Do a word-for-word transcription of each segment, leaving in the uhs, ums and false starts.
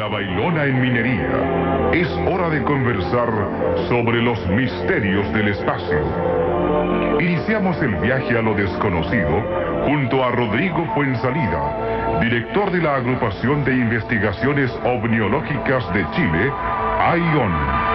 La Bailona en Minería. Es hora de conversar sobre los misterios del espacio. Iniciamos el viaje a lo desconocido junto a Rodrigo Fuensalida, director de la Agrupación de Investigaciones Ovniológicas de Chile, A I O N.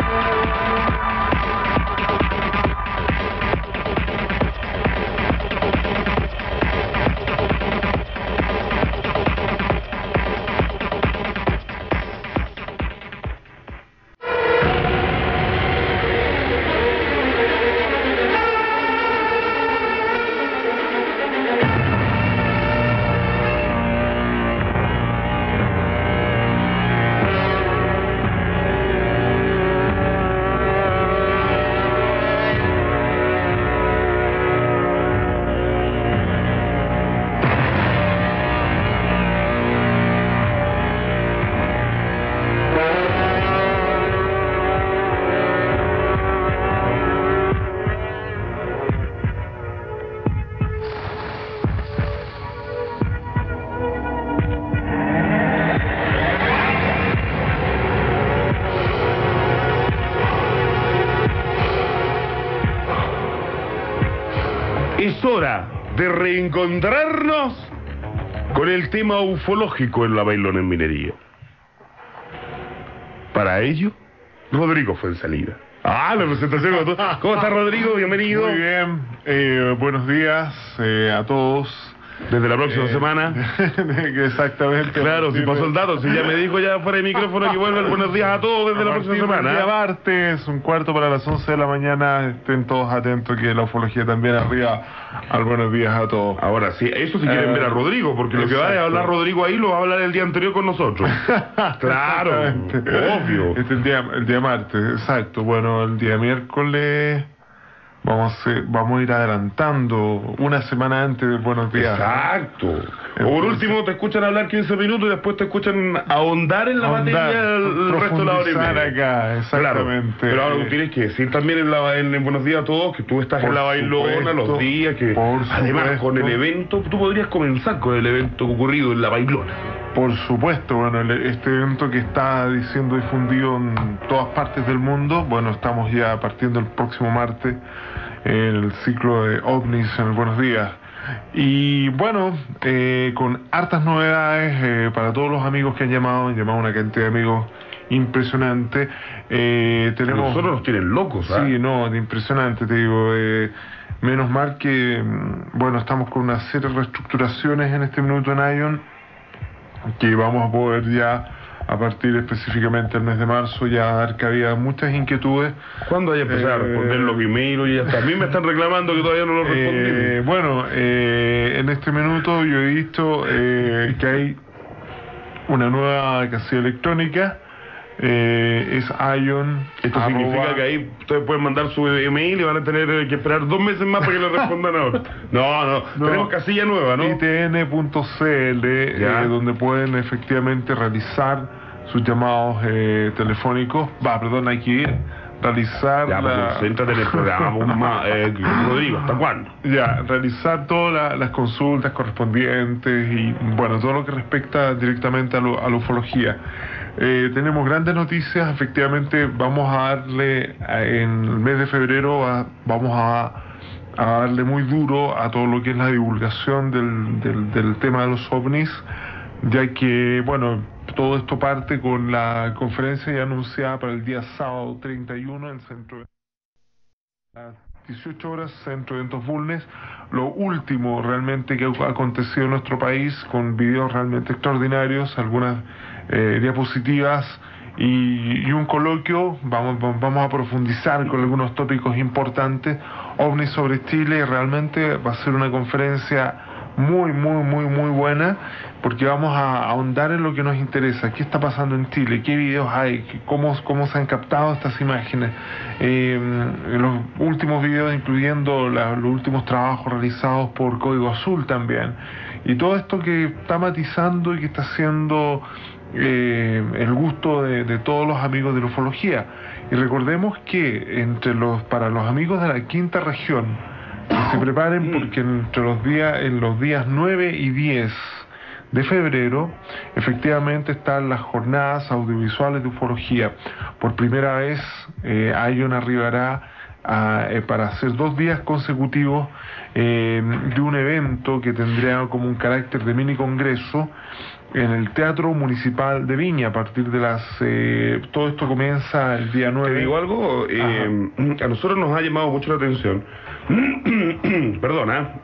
Es hora de reencontrarnos con el tema ufológico en La Bailona en Minería. Para ello, Rodrigo Fuensalida. Ah, la presentación. ¿Cómo estás, Rodrigo? Bienvenido. Muy bien, eh, buenos días eh, a todos. Desde la próxima eh, semana. Exactamente. Claro, si pasó el dato, si ya me dijo ya fuera de micrófono que vuelve el buenos días a todos desde a la próxima semana. El día martes, un cuarto para las once de la mañana, estén todos atentos que la ufología también arriba al buenos días a todos. Ahora sí, eso si quieren eh, ver a Rodrigo, porque lo que va a hablar Rodrigo ahí lo va a hablar el día anterior con nosotros. Claro, obvio. Este el día, el día martes, exacto. Bueno, el día miércoles Vamos a, vamos a ir adelantando una semana antes de Buenos Días. Exacto. O por último te escuchan hablar quince minutos y después te escuchan ahondar en la ahondar, materia el, el resto de la hora y media. Acá, exactamente. Claro. Pero ahora tú tienes que decir también en, la, en, en Buenos Días a todos que tú estás por en La Bailona supuesto, los días que además supuesto. Con el evento, tú podrías comenzar con el evento ocurrido en La Bailona. Por supuesto, bueno, este evento que está siendo difundido en todas partes del mundo, bueno, estamos ya partiendo el próximo martes el ciclo de ovnis en el Buenos Días. Y bueno, eh, con hartas novedades eh, para todos los amigos que han llamado, han llamado una cantidad de amigos impresionante. Eh, tenemos... A nosotros nos tienen locos, ¿sabes? Sí, no, impresionante, te digo. Eh, menos mal que, bueno, estamos con una serie de reestructuraciones en este minuto en I O N, que vamos a poder ya, a partir específicamente del mes de marzo, ya dar cabida a muchas inquietudes. ¿Cuándo hay a empezar eh, a responder los emails? Y hasta a mí me están reclamando que todavía no lo respondí. Eh, bueno, eh, en este minuto yo he visto eh, que hay una nueva casilla electrónica, eh, es I O N. Esto arroba... significa que ahí ustedes pueden mandar su email y van a tener que esperar dos meses más para que le respondan ahora. No, no, no, tenemos casilla nueva, ¿no? I T N punto C L, eh, donde pueden efectivamente realizar sus llamados eh, telefónicos. Va, perdón, hay que ir, realizar ya, la... pues, céntrate en el programa, eh, Rodrigo, ¿hasta cuándo? Ya, realizar todas la, las consultas correspondientes y, bueno, todo lo que respecta directamente a, lo, a la ufología. Eh, tenemos grandes noticias, efectivamente vamos a darle, a, en el mes de febrero, a, vamos a, a darle muy duro a todo lo que es la divulgación del, del, del tema de los ovnis, ya que, bueno, todo esto parte con la conferencia ya anunciada para el día sábado treinta y uno en el centro de las dieciocho horas, Centro de Eventos Bulnes, lo último realmente que ha acontecido en nuestro país, con videos realmente extraordinarios, algunas eh, diapositivas y, y un coloquio. Vamos, vamos a profundizar con algunos tópicos importantes, ovnis sobre Chile, y realmente va a ser una conferencia muy, muy, muy, muy buena, porque vamos a ahondar en lo que nos interesa. ¿Qué está pasando en Chile? ¿Qué videos hay? ¿Cómo, cómo se han captado estas imágenes? Eh, los últimos videos, incluyendo la, los últimos trabajos realizados por Código Azul también. Y todo esto que está matizando y que está haciendo eh, el gusto de, de todos los amigos de la ufología. Y recordemos que entre los para los amigos de la quinta región, que se preparen, porque entre los días, en los días nueve y diez de febrero, efectivamente están las jornadas audiovisuales de ufología. Por primera vez, eh, Ion arribará a, eh, para hacer dos días consecutivos eh, de un evento que tendría como un carácter de mini congreso en el Teatro Municipal de Viña, a partir de las... Eh, todo esto comienza el día nueve. ¿Te digo algo? Eh, a nosotros nos ha llamado mucho la atención. Perdona.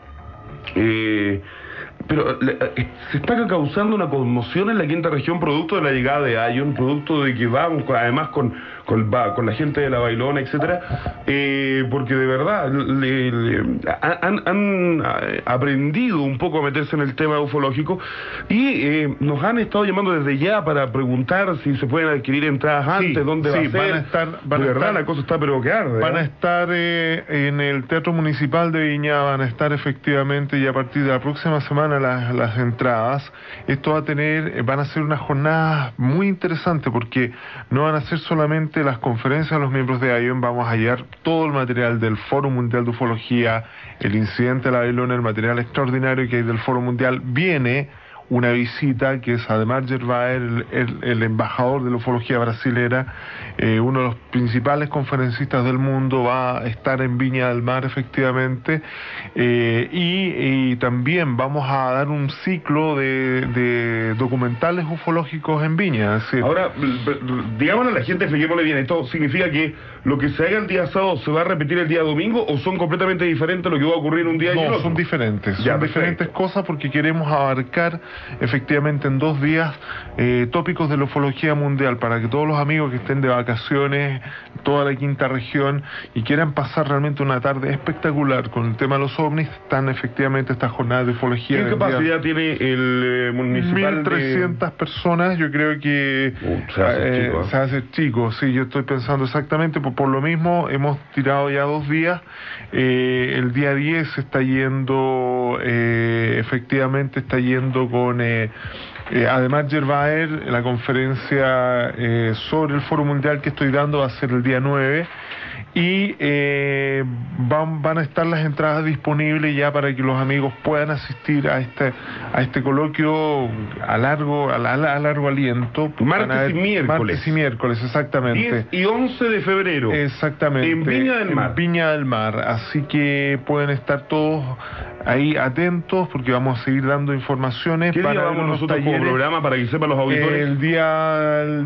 Eh, pero eh, se está causando una conmoción en la quinta región producto de la llegada de Ion, producto de que vamos además con, con, va, con la gente de la Bailona, etcétera, eh, porque de verdad le, le, han, han aprendido un poco a meterse en el tema ufológico y eh, nos han estado llamando desde ya para preguntar si se pueden adquirir entradas antes, sí, dónde sí, va a ser. Van a estar, van de a verdad estar, la cosa está pero que arde. Van ¿eh? a estar eh, en el Teatro Municipal de Viña, van a estar efectivamente y a partir de la próxima semana las, las entradas. Esto va a tener, van a ser unas jornadas muy interesantes porque no van a ser solamente las conferencias de los miembros de Ion, vamos a hallar todo el material del Foro Mundial de Ufología, el incidente de la Bailona, el material extraordinario que hay del Foro Mundial. Viene una visita que es además Gervaer, el, el, el embajador de la ufología brasilera, eh, uno de los principales conferencistas del mundo, va a estar en Viña del Mar efectivamente, eh, y, y también vamos a dar un ciclo de, de documentales ufológicos en Viña. Es decir, ahora, digámosle a la gente, expliquémosle bien, ¿esto significa que lo que se haga el día sábado se va a repetir el día domingo o son completamente diferentes lo que va a ocurrir un día y el no, otro? son diferentes, ya, son perfecto. diferentes cosas porque queremos abarcar efectivamente en dos días eh, tópicos de la ufología mundial para que todos los amigos que estén de vacaciones, toda la quinta región y quieran pasar realmente una tarde espectacular con el tema de los ovnis, están efectivamente estas jornadas de ufología. ¿Qué capacidad tiene el eh, municipal? mil trescientas de... personas, yo creo que uh, se hace eh, chico, ¿eh? se hace chico, sí, yo estoy pensando exactamente, por, por lo mismo hemos tirado ya dos días, eh, el día diez está yendo, eh, efectivamente está yendo con... Eh, Eh, además, Gervaer, la conferencia eh, sobre el Foro Mundial que estoy dando va a ser el día nueve y eh, van, van a estar las entradas disponibles ya para que los amigos puedan asistir a este a este coloquio a largo a, a, a largo aliento. Martes haber, y miércoles. Martes y miércoles, exactamente. diez y once de febrero. Exactamente. En Viña del Mar. En Viña del Mar. Así que pueden estar todos ahí atentos porque vamos a seguir dando informaciones. ¿Qué día para vamos nosotros como programa para que sepan los auditores? El día el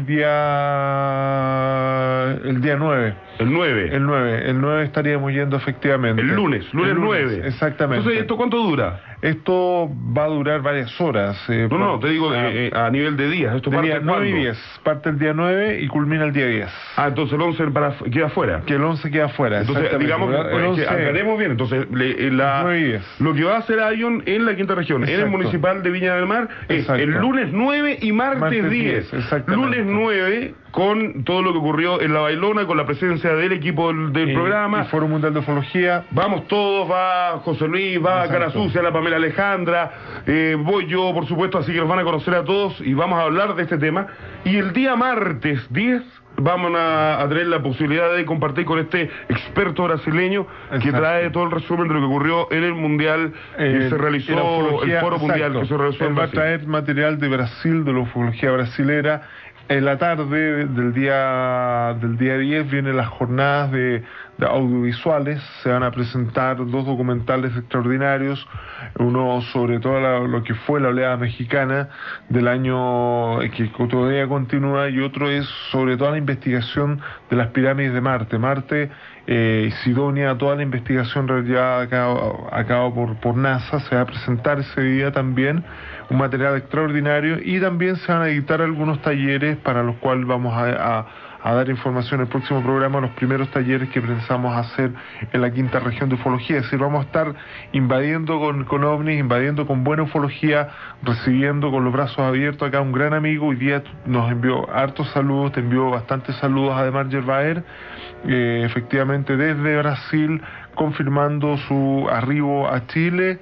día el día nueve. El nueve. El nueve, el nueve estaríamos yendo efectivamente. El lunes, lunes, el lunes nueve. Exactamente. Entonces, ¿esto cuánto dura? Esto va a durar varias horas. Eh, no, por, no, te digo ah, eh, a nivel de días. ¿Esto de parte día nueve y cuándo? diez. Parte el día nueve y culmina el día diez. Ah, entonces el once para, queda fuera. Que el once queda fuera. Entonces, digamos, el pues, once, que aclaremos bien. Entonces, le, la, nueve y diez. lo que va a hacer Ion en la quinta región, Exacto. en el municipal de Viña del Mar, es Exacto. el lunes nueve y martes, Martes diez. diez, exactamente. Lunes nueve, con todo lo que ocurrió en la Bailona, con la presencia del equipo del, del y, programa. Y Foro Mundial de Ufología. Vamos todos, va José Luis, va Exacto. Cara Sucia, la Pamela Alejandra, eh, voy yo, por supuesto, así que los van a conocer a todos y vamos a hablar de este tema. Y el día martes diez vamos a, a tener la posibilidad de compartir con este experto brasileño que Exacto. trae todo el resumen de lo que ocurrió en el Mundial Eh, que se realizó, en la ufología, el Foro Mundial exacto. que se realizó en Él va a Brasil. traer material de Brasil, de la ufología brasilera. En la tarde del día del día diez vienen las jornadas de, de audiovisuales, se van a presentar dos documentales extraordinarios, uno sobre todo la, lo que fue la oleada mexicana del año que todavía continúa y otro es sobre toda la investigación de las pirámides de Marte. Marte, eh, Sidonia, toda la investigación realizada a cabo, a cabo por, por NASA, se va a presentar ese día también, un material extraordinario y también se van a editar algunos talleres para los cuales vamos a, a, a dar información en el próximo programa, los primeros talleres que pensamos hacer en la quinta región de ufología, es decir, vamos a estar invadiendo con, con ovnis, invadiendo con buena ufología, recibiendo con los brazos abiertos acá un gran amigo, hoy día nos envió hartos saludos, te envió bastantes saludos además Gervaer, eh, efectivamente desde Brasil, confirmando su arribo a Chile.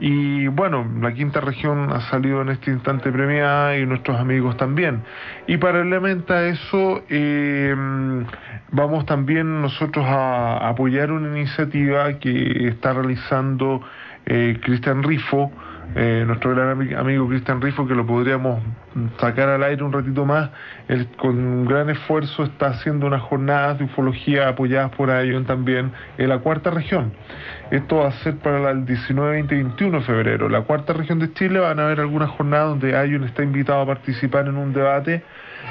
Y bueno, la quinta región ha salido en este instante premiada y nuestros amigos también. Y paralelamente a eso, eh, vamos también nosotros a, a apoyar una iniciativa que está realizando eh, Cristian Rifo eh, nuestro gran ami- amigo Cristian Rifo, que lo podríamos sacar al aire un ratito más. Él con un gran esfuerzo está haciendo unas jornadas de ufología apoyadas por ION también en la cuarta región. Esto va a ser para el diecinueve, veinte y veintiuno de febrero. La cuarta región de Chile van a haber algunas jornadas donde ION está invitado a participar en un debate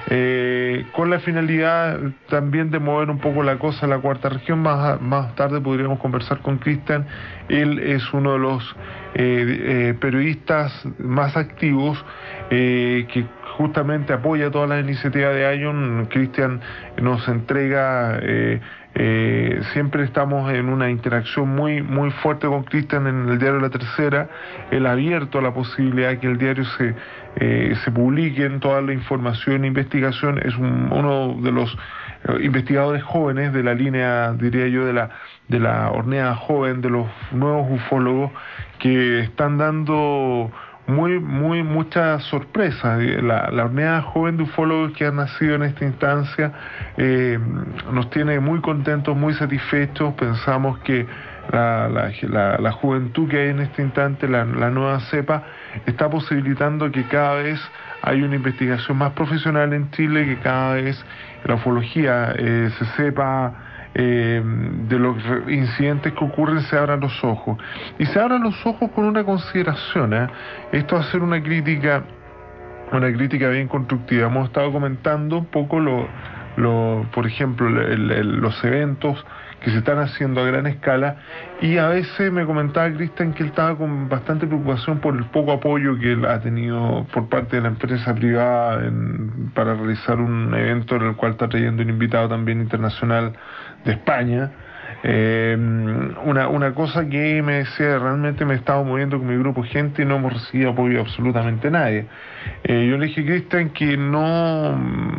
eh, con la finalidad también de mover un poco la cosa en la cuarta región. Más, más tarde podríamos conversar con Cristian. Él es uno de los eh, eh, periodistas más activos eh, que justamente apoya todas las iniciativas de ION. Cristian nos entrega... Eh, Eh, siempre estamos en una interacción muy muy fuerte con Cristian en el diario La Tercera. Él ha abierto la posibilidad de que el diario se eh, se publiquen toda la información e investigación. Es un, uno de los eh, investigadores jóvenes de la línea, diría yo, de la de la horneada joven, de los nuevos ufólogos que están dando muy muy mucha sorpresa. La, la horneada joven de ufólogos que han nacido en esta instancia eh, nos tiene muy contentos, muy satisfechos. Pensamos que la, la, la, la juventud que hay en este instante, la, la nueva cepa, está posibilitando que cada vez hay una investigación más profesional en Chile, que cada vez la ufología eh, se sepa Eh, de los incidentes que ocurren, se abran los ojos. Y se abran los ojos con una consideración, ¿eh? Esto va a ser una crítica, una crítica bien constructiva. Hemos estado comentando un poco lo, lo por ejemplo, el, el, los eventos que se están haciendo a gran escala, y a veces me comentaba Cristian que él estaba con bastante preocupación por el poco apoyo que él ha tenido por parte de la empresa privada en, para realizar un evento en el cual está trayendo un invitado también internacional de España. Eh, una, una cosa que me decía, realmente me he estado moviendo con mi grupo de gente y no hemos recibido apoyo de absolutamente nadie. Eh, yo le dije a Cristian que no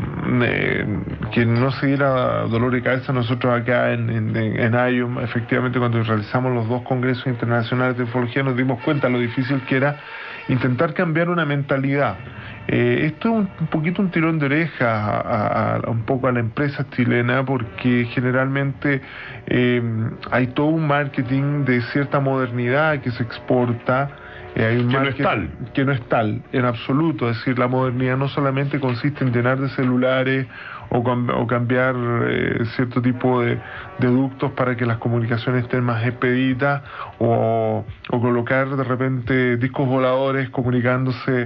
eh, que no se diera dolor de cabeza. Nosotros acá en, en, en ION, efectivamente, cuando realizamos los dos congresos internacionales de ufología, nos dimos cuenta lo difícil que era intentar cambiar una mentalidad. Eh, esto es un, un poquito un tirón de oreja a, a, a un poco a la empresa chilena, porque generalmente eh, hay todo un marketing de cierta modernidad que se exporta. Eh, hay un que no es tal. Que no es tal, en absoluto. Es decir, la modernidad no solamente consiste en llenar de celulares o, cam o cambiar eh, cierto tipo de, de ductos para que las comunicaciones estén más expeditas, o, o colocar de repente discos voladores comunicándose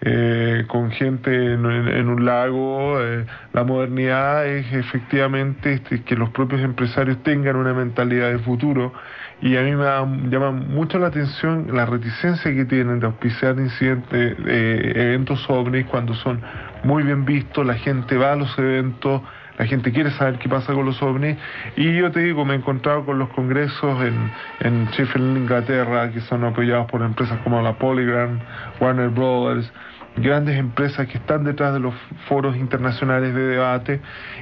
Eh, con gente en, en, en un lago. Eh, la modernidad es efectivamente este, que los propios empresarios tengan una mentalidad de futuro, y a mí me da, llama mucho la atención la reticencia que tienen de auspiciar incidentes, eh, eventos ovnis, cuando son muy bien vistos. La gente va a los eventos, la gente quiere saber qué pasa con los ovnis, y yo te digo, me he encontrado con los congresos en, en Sheffield, Inglaterra, que son apoyados por empresas como la Polygram, Warner Brothers, grandes empresas que están detrás de los foros internacionales de debate,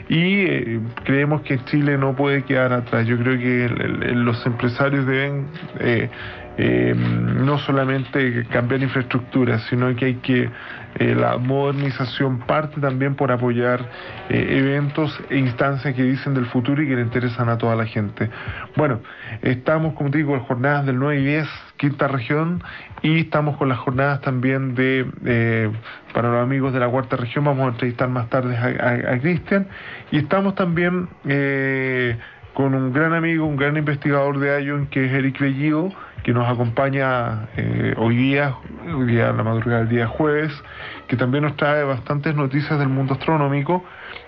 y eh, creemos que Chile no puede quedar atrás. Yo creo que el, el, los empresarios deben eh, eh, no solamente cambiar infraestructura, sino que hay que eh, la modernización parte también por apoyar eh, eventos e instancias que dicen del futuro y que le interesan a toda la gente. Bueno, estamos, como te digo, en jornadas del nueve y diez, quinta región, y estamos con las jornadas también de eh, para los amigos de la cuarta región. Vamos a entrevistar más tarde a, a, a Cristian, y estamos también eh, con un gran amigo, un gran investigador de ION, que es Eric Bellido, que nos acompaña eh, hoy día, hoy día a la madrugada del día jueves, que también nos trae bastantes noticias del mundo astronómico.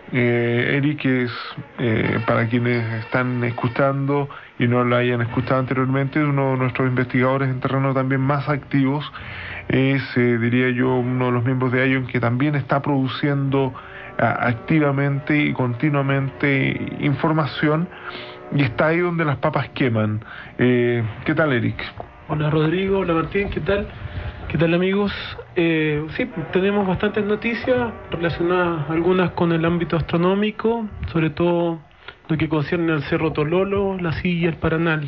Eh, Eric es, eh, para quienes están escuchando y no lo hayan escuchado anteriormente, uno de nuestros investigadores en terreno también más activos. Es, eh, diría yo, uno de los miembros de ION que también está produciendo a, activamente y continuamente información, y está ahí donde las papas queman. Eh, ¿Qué tal, Eric? Hola, Rodrigo. Hola, Martín. ¿Qué tal? ¿Qué tal, amigos? Eh, sí, tenemos bastantes noticias relacionadas, algunas con el ámbito astronómico, sobre todo lo que concierne al Cerro Tololo, la Silla y el Paranal.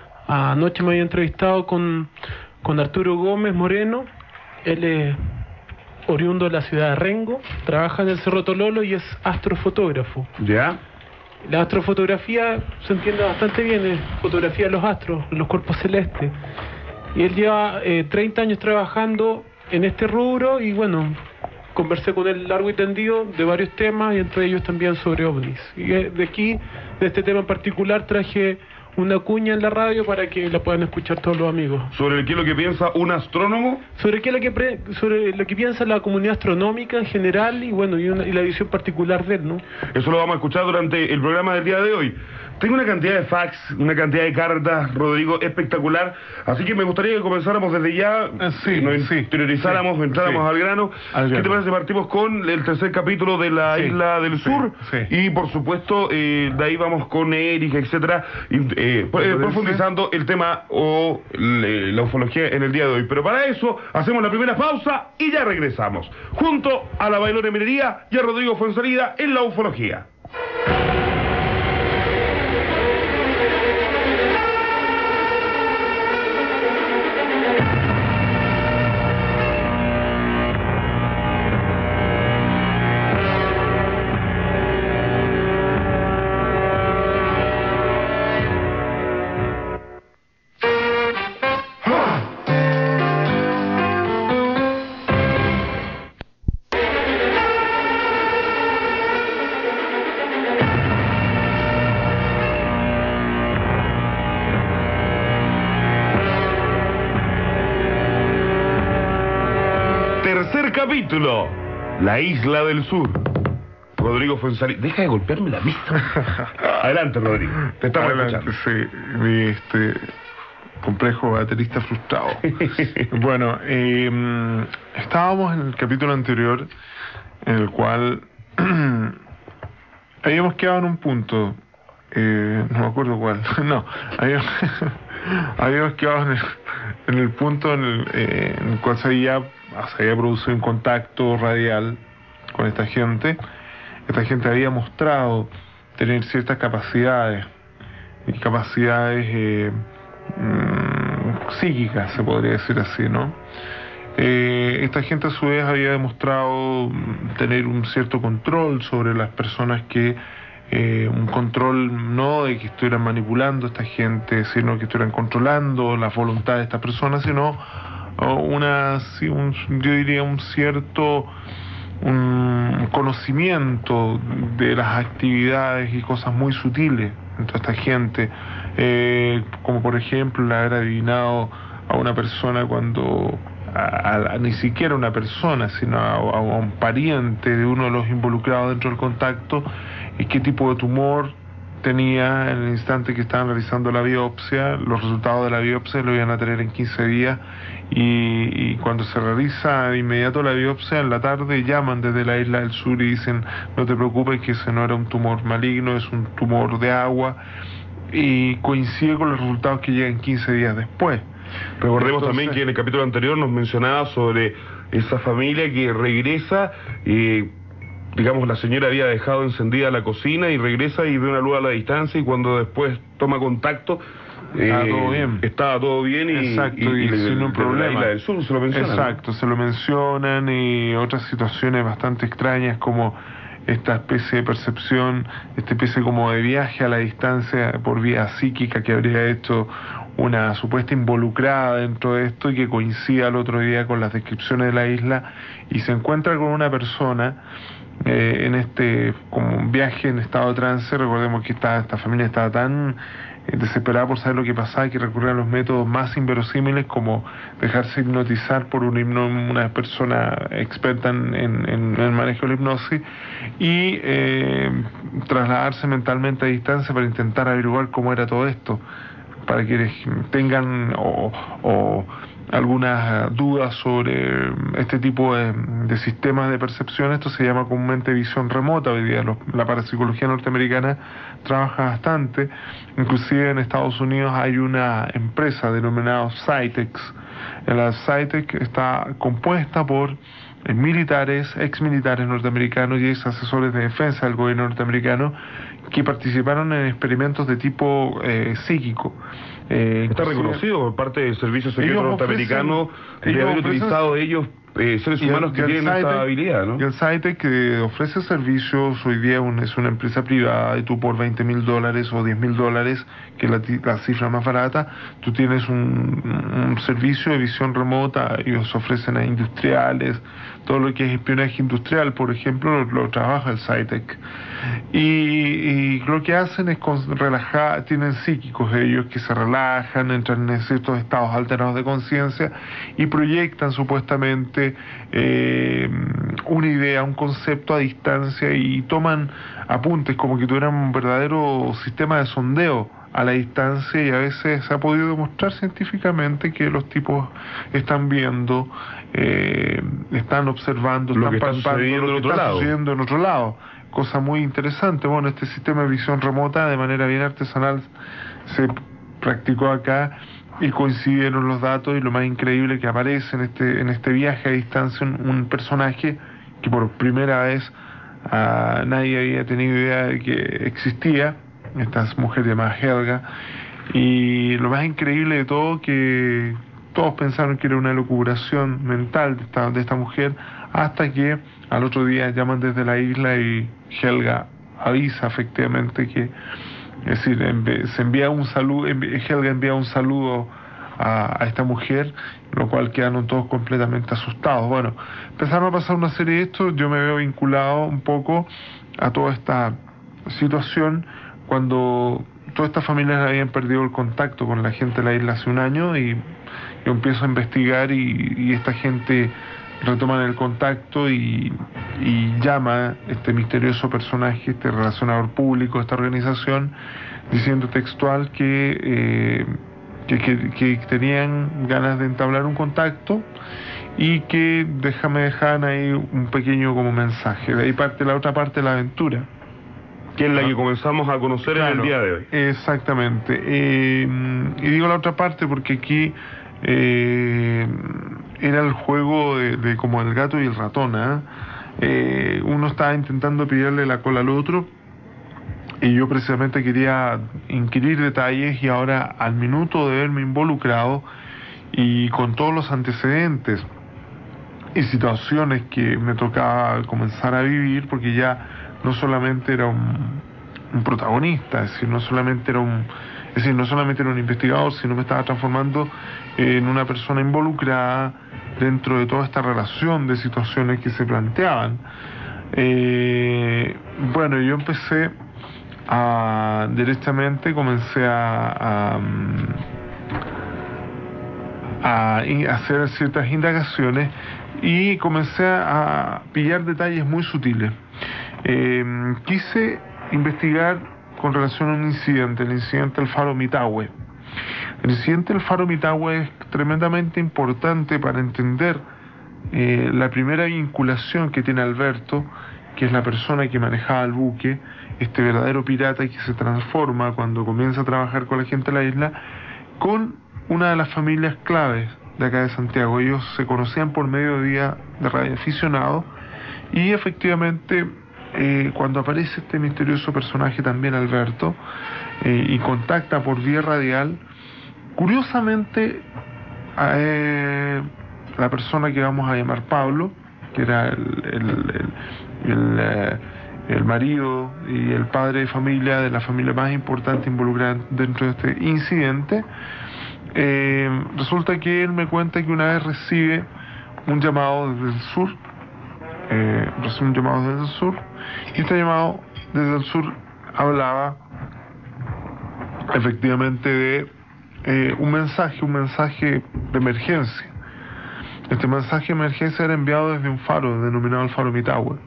Anoche me había entrevistado con, con Arturo Gómez Moreno. Él es oriundo de la ciudad de Rengo, trabaja en el Cerro Tololo y es astrofotógrafo. ¿Ya? La astrofotografía se entiende bastante bien, es fotografía de los astros, los cuerpos celestes. Y él lleva eh, treinta años trabajando en este rubro y bueno, conversé con él largo y tendido de varios temas y entre ellos también sobre ovnis. Y eh, de aquí, de este tema en particular, traje una cuña en la radio para que la puedan escuchar todos los amigos. ¿Sobre qué es lo que piensa un astrónomo? Sobre qué es lo que pre, sobre lo que piensa la comunidad astronómica en general y bueno, y, una, y la visión particular de él, ¿no? Eso lo vamos a escuchar durante el programa del día de hoy. Tengo una cantidad de fax, una cantidad de cartas, Rodrigo, espectacular. Así que me gustaría que comenzáramos desde ya, sí, nos sí, interiorizáramos, sí, entráramos sí. al grano. Al ¿Qué te grano. parece? Partimos con el tercer capítulo de la Sí, Isla del sí, Sur. sí. Y por supuesto, eh, de ahí vamos con Eric, etcétera, y, eh, eh, profundizando el tema o le, la ufología en el día de hoy. Pero para eso, hacemos la primera pausa y ya regresamos. Junto a la Bailona Minería y a Rodrigo Fuenzalida en la ufología. Tercer capítulo, la Isla del Sur. Rodrigo Fuenzalida, deja de golpearme la vista. Adelante, Rodrigo, te estamos Adelante, escuchando. sí, mi este complejo baterista frustrado. Bueno, eh, estábamos en el capítulo anterior en el cual habíamos quedado en un punto, eh, no me acuerdo cuál, no, habíamos, habíamos quedado en el, en el punto en el, eh, en el cual se había, se había producido un contacto radial con esta gente. Esta gente había mostrado tener ciertas capacidades, y capacidades eh, mmm, psíquicas, se podría decir así, ¿no? Eh, esta gente a su vez había demostrado tener un cierto control sobre las personas que, eh, un control no de que estuvieran manipulando a esta gente, sino que estuvieran controlando la voluntad de estas personas, sino una, sí, un, yo diría un cierto un conocimiento de las actividades y cosas muy sutiles entre esta gente, eh, como por ejemplo el haber adivinado a una persona cuando a, a, ni siquiera una persona sino a, a un pariente de uno de los involucrados dentro del contacto y qué tipo de tumor tenía en el instante que estaban realizando la biopsia. Los resultados de la biopsia lo iban a tener en quince días y, y cuando se realiza de inmediato la biopsia en la tarde llaman desde la Isla del Sur y dicen no te preocupes que ese no era un tumor maligno, es un tumor de agua, y coincide con los resultados que llegan quince días después. Recordemos Entonces, también que en el capítulo anterior nos mencionaba sobre esa familia que regresa, eh, digamos la señora había dejado encendida la cocina y regresa y ve una luz a la distancia y cuando después toma contacto estaba eh, todo bien. Estaba todo bien y, Exacto, y, y, y sin un problema. La Isla del Sur se lo mencionan. Exacto, se lo mencionan y otras situaciones bastante extrañas como esta especie de percepción, esta especie como de viaje a la distancia por vía psíquica que habría hecho una supuesta involucrada dentro de esto y que coincide al otro día con las descripciones de la isla y se encuentra con una persona eh, en este como un viaje en estado de trance. Recordemos que esta, esta familia estaba tan eh, desesperada por saber lo que pasaba que recurría a los métodos más inverosímiles como dejarse hipnotizar por un hipno, una persona experta en, en, en el manejo de la hipnosis y eh, trasladarse mentalmente a distancia para intentar averiguar cómo era todo esto, para quienes tengan o, o algunas dudas sobre este tipo de, de sistemas de percepción. Esto se llama comúnmente visión remota. Hoy día los, la parapsicología norteamericana trabaja bastante. Inclusive en Estados Unidos hay una empresa denominada Cytex. La Cytex está compuesta por militares, ex militares norteamericanos y ex asesores de defensa del gobierno norteamericano que participaron en experimentos de tipo eh, psíquico. Eh, Está reconocido por parte del servicio secreto ellos norteamericano ofrecen, de ellos haber ofrecen, utilizado ellos eh, seres Y el- humanos y que el tienen Cytec- esta habilidad, ¿no? Y el Cytec que ofrece servicios, hoy día un- es una empresa privada y tú por veinte mil dólares o diez mil dólares, que es la, ti- la cifra más barata, tú tienes un, un servicio de visión remota. Ellos ofrecen a industriales, todo lo que es espionaje industrial, por ejemplo, lo, lo trabaja el Cytec. Y, y lo que hacen es con- relajar, tienen psíquicos ellos que se relajan, entran en ciertos estados alterados de conciencia y proyectan supuestamente eh, una idea, un concepto a distancia y toman apuntes como que tuvieran un verdadero sistema de sondeo a la distancia, y a veces se ha podido demostrar científicamente que los tipos están viendo, eh, están observando, Lo están que está palpando sucediendo lo en que otro está lado. sucediendo en otro lado. Cosa muy interesante. Bueno, este sistema de visión remota de manera bien artesanal se practicó acá y coincidieron los datos, y lo más increíble que aparece en este en este viaje a distancia un, un personaje que por primera vez ah, nadie había tenido idea de que existía, esta mujer llamada Helga, y lo más increíble de todo que todos pensaron que era una elucubración mental de esta, de esta mujer, hasta que al otro día llaman desde la isla y Helga avisa efectivamente que, es decir, envi- se envía un saludo, envi- Helga envía un saludo a, a esta mujer, lo cual quedaron todos completamente asustados. Bueno, empezaron a pasar una serie de estos, yo me veo vinculado un poco a toda esta situación cuando todas estas familias habían perdido el contacto con la gente de la isla hace un año, y yo empiezo a investigar y, y esta gente retoman el contacto y, y llama a este misterioso personaje, este relacionador público de esta organización, diciendo textual que, eh, que, que, que tenían ganas de entablar un contacto y que déjame dejar ahí un pequeño como mensaje. De ahí parte la otra parte de la aventura. Que es la que comenzamos a conocer en el Claro, día de hoy. Exactamente. Eh, y digo la otra parte porque aquí eh, era el juego de, de como el gato y el ratón, ¿eh? Eh, uno estaba intentando pillarle la cola al otro, y yo precisamente quería inquirir detalles, y ahora al minuto de verme involucrado y con todos los antecedentes y situaciones que me tocaba comenzar a vivir, porque ya no solamente era un, un protagonista, es decir, no solamente era un, es decir, no solamente era un investigador, sino me estaba transformando en una persona involucrada dentro de toda esta relación de situaciones que se planteaban. Eh, bueno, yo empecé a directamente comencé a, a, a in- hacer ciertas indagaciones y comencé a pillar detalles muy sutiles. Eh, quise investigar con relación a un incidente, el incidente del Faro Mitahue. El incidente del Faro Mitahue es tremendamente importante para entender eh, la primera vinculación que tiene Alberto, que es la persona que manejaba el buque, este verdadero pirata que se transforma cuando comienza a trabajar con la gente de la isla, con una de las familias claves de acá de Santiago. Ellos se conocían por mediodía de radioaficionados, y efectivamente eh, cuando aparece este misterioso personaje también, Alberto, eh, y contacta por vía radial, curiosamente eh, la persona que vamos a llamar Pablo, que era el, el, el, el, eh, el marido y el padre de familia de la familia más importante involucrada dentro de este incidente, eh, resulta que él me cuenta que una vez recibe un llamado desde el sur, eh, recibe un llamado desde el sur, y este llamado desde el sur hablaba efectivamente de eh, un mensaje, un mensaje de emergencia. Este mensaje de emergencia era enviado desde un faro denominado el Faro Mitahue.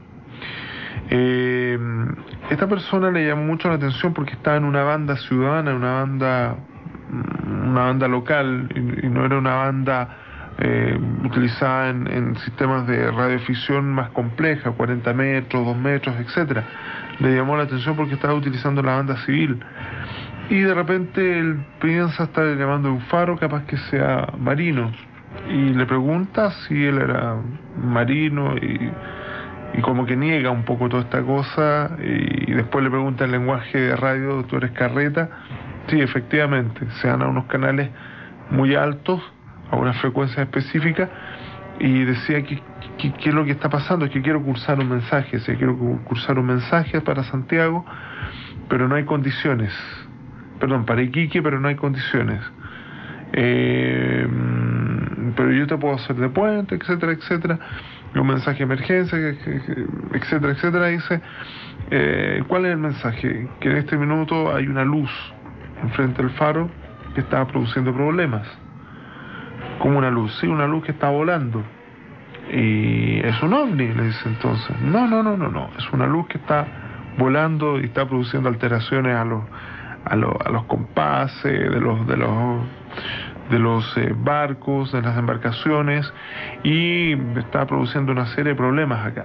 Eh, esta persona le llamó mucho la atención porque estaba en una banda ciudadana, una banda una banda local, y, y no era una banda eh, utilizada en, en sistemas de radioficción más compleja, cuarenta metros, dos metros, etcétera. Le llamó la atención porque estaba utilizando la banda civil. Y de repente él piensa estar llamando a un faro, capaz que sea marino, y le pregunta si él era marino, y, y como que niega un poco toda esta cosa, y después le pregunta en lenguaje de radio: ¿tú eres carreta? Sí, efectivamente, se dan a unos canales muy altos, a una frecuencia específica, y decía que qué es lo que está pasando, es que quiero cursar un mensaje, o sea, quiero cursar un mensaje para Santiago, pero no hay condiciones, perdón, para Iquique, pero no hay condiciones. Eh, pero yo te puedo hacer de puente, etcétera, etcétera, un mensaje de emergencia, etcétera, etcétera. Dice, eh, ¿cuál es el mensaje? Que en este minuto hay una luz enfrente del faro que está produciendo problemas. Como una luz, sí, una luz que está volando. Y es un ovni, le dice entonces. No, no, no, no, no, es una luz que está volando y está produciendo alteraciones a los a los, a los compases de los de los de los eh, barcos, de las embarcaciones, y está produciendo una serie de problemas acá.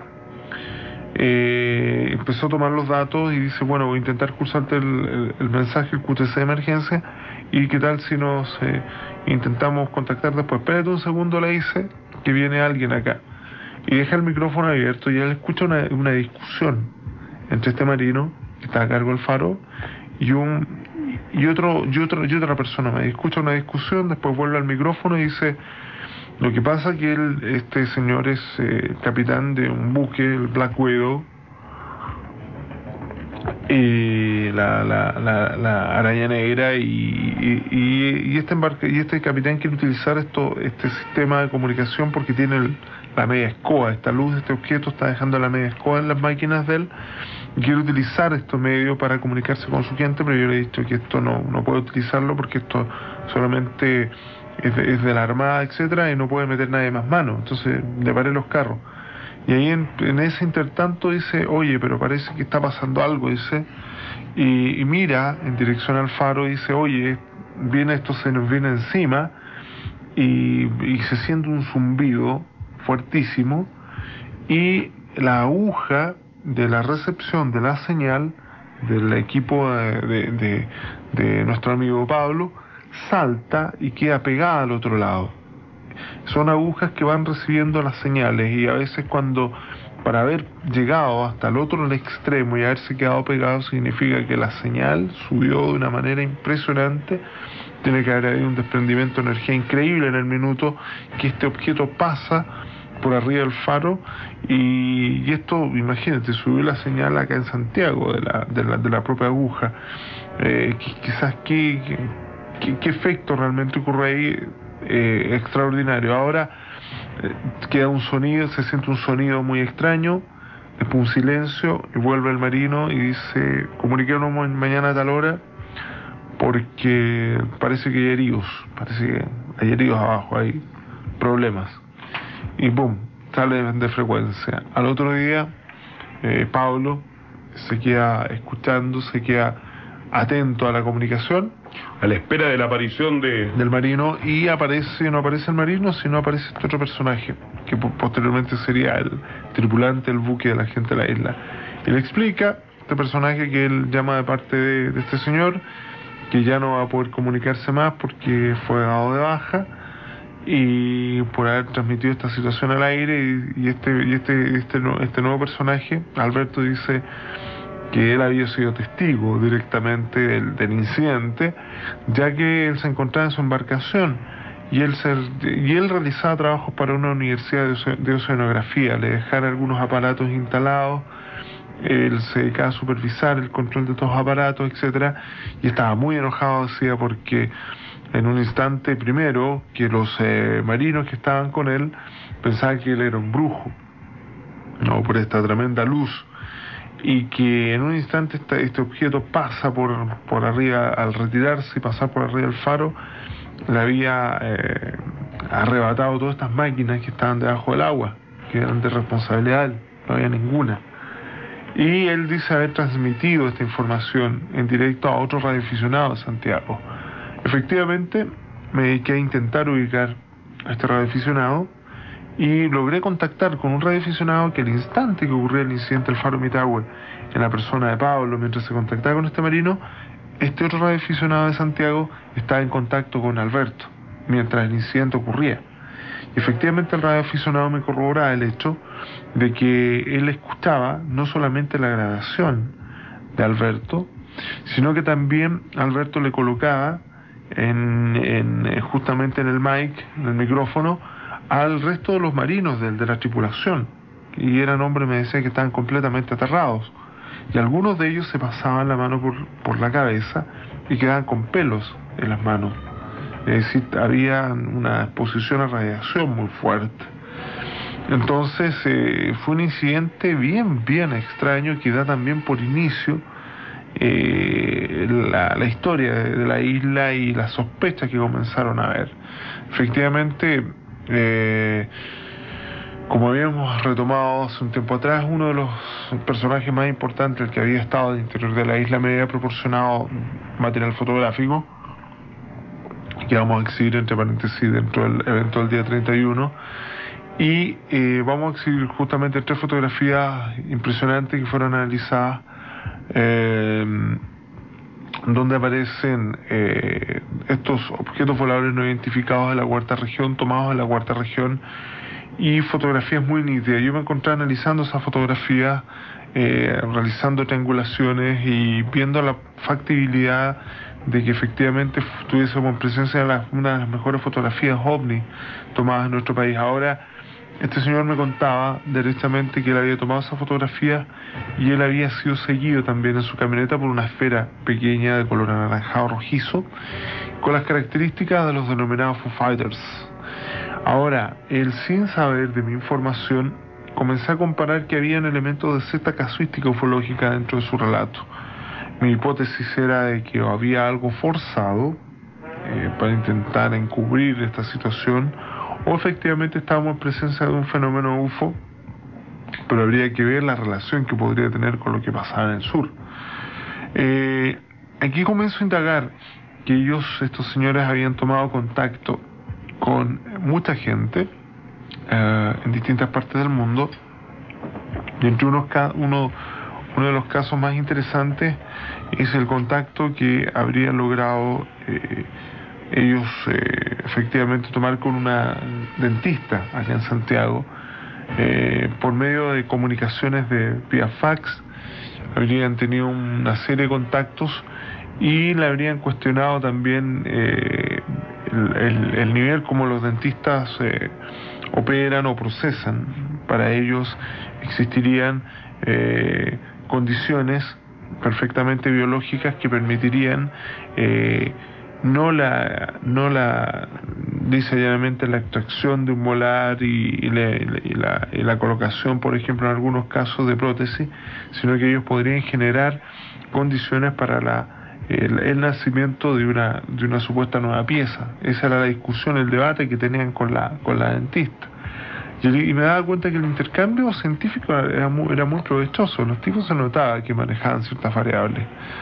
Eh, empezó a tomar los datos y dice, bueno, voy a intentar cursarte el, el, el mensaje, el Q T C de emergencia, y qué tal si nos eh, intentamos contactar después. Espérate un segundo, le dice, que viene alguien acá, y deja el micrófono abierto, y él escucha una, una discusión entre este marino que está a cargo del faro y un y otro y otro y otra persona. Me escucha una discusión, después vuelve al micrófono y dice, lo que pasa que él, este señor es eh, capitán de un buque, el Black Widow, y la, la, la, la araña negra, y, y, y este embarque, y este capitán quiere utilizar esto este sistema de comunicación porque tiene el, la media escoba. Esta luz de este objeto está dejando la media escoba en las máquinas de él, y quiere utilizar estos medios para comunicarse con su gente, pero yo le he dicho que esto no, no puede utilizarlo porque esto solamente es de, es de la armada, etcétera, y no puede meter nadie más mano. Entonces le paré los carros. Y ahí en, en ese intertanto dice, oye, pero parece que está pasando algo, dice, y, y mira en dirección al faro y dice, oye, viene esto, se nos viene encima, y, y se siente un zumbido fuertísimo, y la aguja de la recepción de la señal del equipo de, de, de, de nuestro amigo Pablo salta y queda pegada al otro lado. Son agujas que van recibiendo las señales, y a veces cuando, para haber llegado hasta el otro extremo y haberse quedado pegado, significa que la señal subió de una manera impresionante. Tiene que haber habido un desprendimiento de energía increíble en el minuto que este objeto pasa por arriba del faro, y, y esto, imagínate, subió la señal acá en Santiago de la, de la, de la propia aguja. Eh, quizás qué, qué, qué efecto realmente ocurre ahí. Eh, extraordinario. Ahora eh, queda un sonido, se siente un sonido muy extraño, después un silencio, y vuelve el marino y dice, comuniquémonos mañana a tal hora porque parece que hay heridos, parece que hay heridos abajo, hay problemas, y boom, sale de frecuencia. Al otro día eh, Pablo se queda escuchando, se queda atento a la comunicación, a la espera de la aparición de... del marino, y aparece, no aparece el marino, sino aparece este otro personaje, que posteriormente sería el tripulante del buque de la gente de la isla. Y le explica, este personaje, que él llama de parte de, de este señor, que ya no va a poder comunicarse más porque fue dado de baja, y por haber transmitido esta situación al aire, y, y este y este, este, este nuevo personaje, Alberto, dice que él había sido testigo directamente del, del incidente, ya que él se encontraba en su embarcación y él se, y él realizaba trabajos para una universidad de, de oceanografía. Le dejaron algunos aparatos instalados, él se dedicaba a supervisar el control de estos aparatos, etcétera, y estaba muy enojado, decía, porque en un instante, primero, que los eh, marinos que estaban con él pensaban que él era un brujo, no, por esta tremenda luz, y que en un instante este, este objeto pasa por, por arriba, al retirarse y pasar por arriba del faro, le había eh, arrebatado todas estas máquinas que estaban debajo del agua, que eran de responsabilidad de él, no había ninguna. Y él dice haber transmitido esta información en directo a otro radioaficionado de Santiago. Efectivamente, me dediqué a intentar ubicar a este radioaficionado, y logré contactar con un radioaficionado que al instante que ocurrió el incidente del faro Mitahue, en la persona de Pablo, mientras se contactaba con este marino, este otro radioaficionado de Santiago estaba en contacto con Alberto mientras el incidente ocurría. Y efectivamente el radioaficionado me corroboraba el hecho de que él escuchaba no solamente la grabación de Alberto, sino que también Alberto le colocaba en, en justamente en el mic, en el micrófono, al resto de los marinos de, de la tripulación, y eran hombres, me decían, que estaban completamente aterrados, y algunos de ellos se pasaban la mano por, por la cabeza y quedaban con pelos en las manos. Es decir, había una exposición a radiación muy fuerte. Entonces eh, fue un incidente bien, bien extraño, que da también por inicio eh, la, la historia de, de la isla y las sospechas que comenzaron a ver. Efectivamente, eh, como habíamos retomado hace un tiempo atrás, uno de los personajes más importantes, el que había estado al interior de la isla, me había proporcionado material fotográfico que vamos a exhibir, entre paréntesis, dentro del evento del día treinta y uno, y eh, vamos a exhibir justamente tres fotografías impresionantes que fueron analizadas, eh, donde aparecen eh, estos objetos voladores no identificados de la cuarta región, tomados en la cuarta región, y fotografías muy nítidas. Yo me encontré analizando esas fotografías, eh, realizando triangulaciones y viendo la factibilidad de que efectivamente tuviésemos en presencia de la, una de las mejores fotografías ovni tomadas en nuestro país. Ahora, este señor me contaba directamente que él había tomado esa fotografía y él había sido seguido también en su camioneta por una esfera pequeña de color anaranjado rojizo, con las características de los denominados Foo Fighters. Ahora, él, sin saber de mi información, comencé a comparar que habían elementos de cierta casuística ufológica dentro de su relato. Mi hipótesis era de que había algo forzado eh, para intentar encubrir esta situación, o efectivamente estábamos en presencia de un fenómeno U F O, pero habría que ver la relación que podría tener con lo que pasaba en el sur. Eh, aquí comienzo a indagar que ellos, estos señores, habían tomado contacto con mucha gente eh, en distintas partes del mundo, y entre unos ca uno, uno de los casos más interesantes es el contacto que habrían logrado eh, ellos eh, efectivamente tomar con una dentista acá en Santiago, eh, por medio de comunicaciones de vía fax. Habrían tenido una serie de contactos y le habrían cuestionado también eh, el, el, el nivel como los dentistas eh, operan o procesan. Para ellos existirían eh, condiciones perfectamente biológicas que permitirían eh, no la no la dice llanamente la extracción de un molar y, y, la, y, la, y la colocación, por ejemplo, en algunos casos de prótesis, sino que ellos podrían generar condiciones para la el, el nacimiento de una de una supuesta nueva pieza. Esa era la discusión, el debate que tenían con la con la dentista. Y, y me daba cuenta que el intercambio científico era muy, era muy provechoso. Los tipos se notaba que manejaban ciertas variables.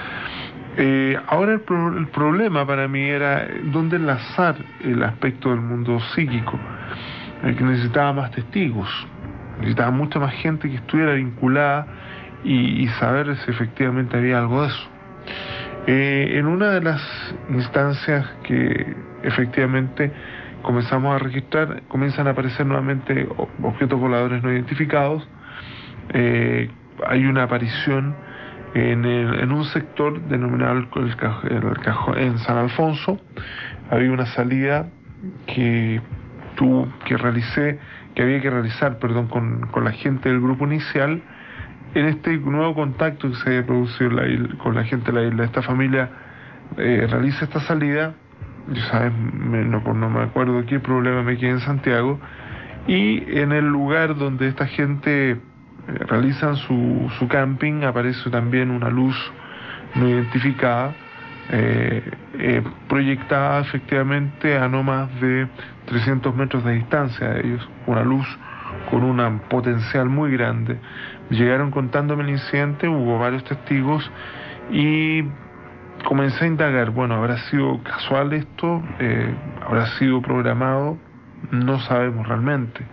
Eh, ahora el, pro, el problema para mí era dónde enlazar el aspecto del mundo psíquico, el que necesitaba más testigos, necesitaba mucha más gente que estuviera vinculada y, y saber si efectivamente había algo de eso. Eh, en una de las instancias que efectivamente comenzamos a registrar, comienzan a aparecer nuevamente objetos voladores no identificados. Eh, hay una aparición en, el, en un sector denominado el, el, el cajón, en San Alfonso. Había una salida que tuvo, que realicé, que había que realizar, perdón, con, con la gente del grupo inicial. En este nuevo contacto que se había producido la isla, con la gente de la isla, esta familia eh, realiza esta salida. Yo sabes, me, no, no me acuerdo qué problema me quedé en Santiago, y en el lugar donde esta gente eh, realizan su, su camping aparece también una luz no identificada, eh, eh, proyectada efectivamente a no más de trescientos metros de distancia de ellos, una luz con un potencial muy grande. Llegaron contándome el incidente, hubo varios testigos y comencé a indagar, bueno, ¿habrá sido casual esto? Eh, ¿Habrá sido programado? No sabemos realmente.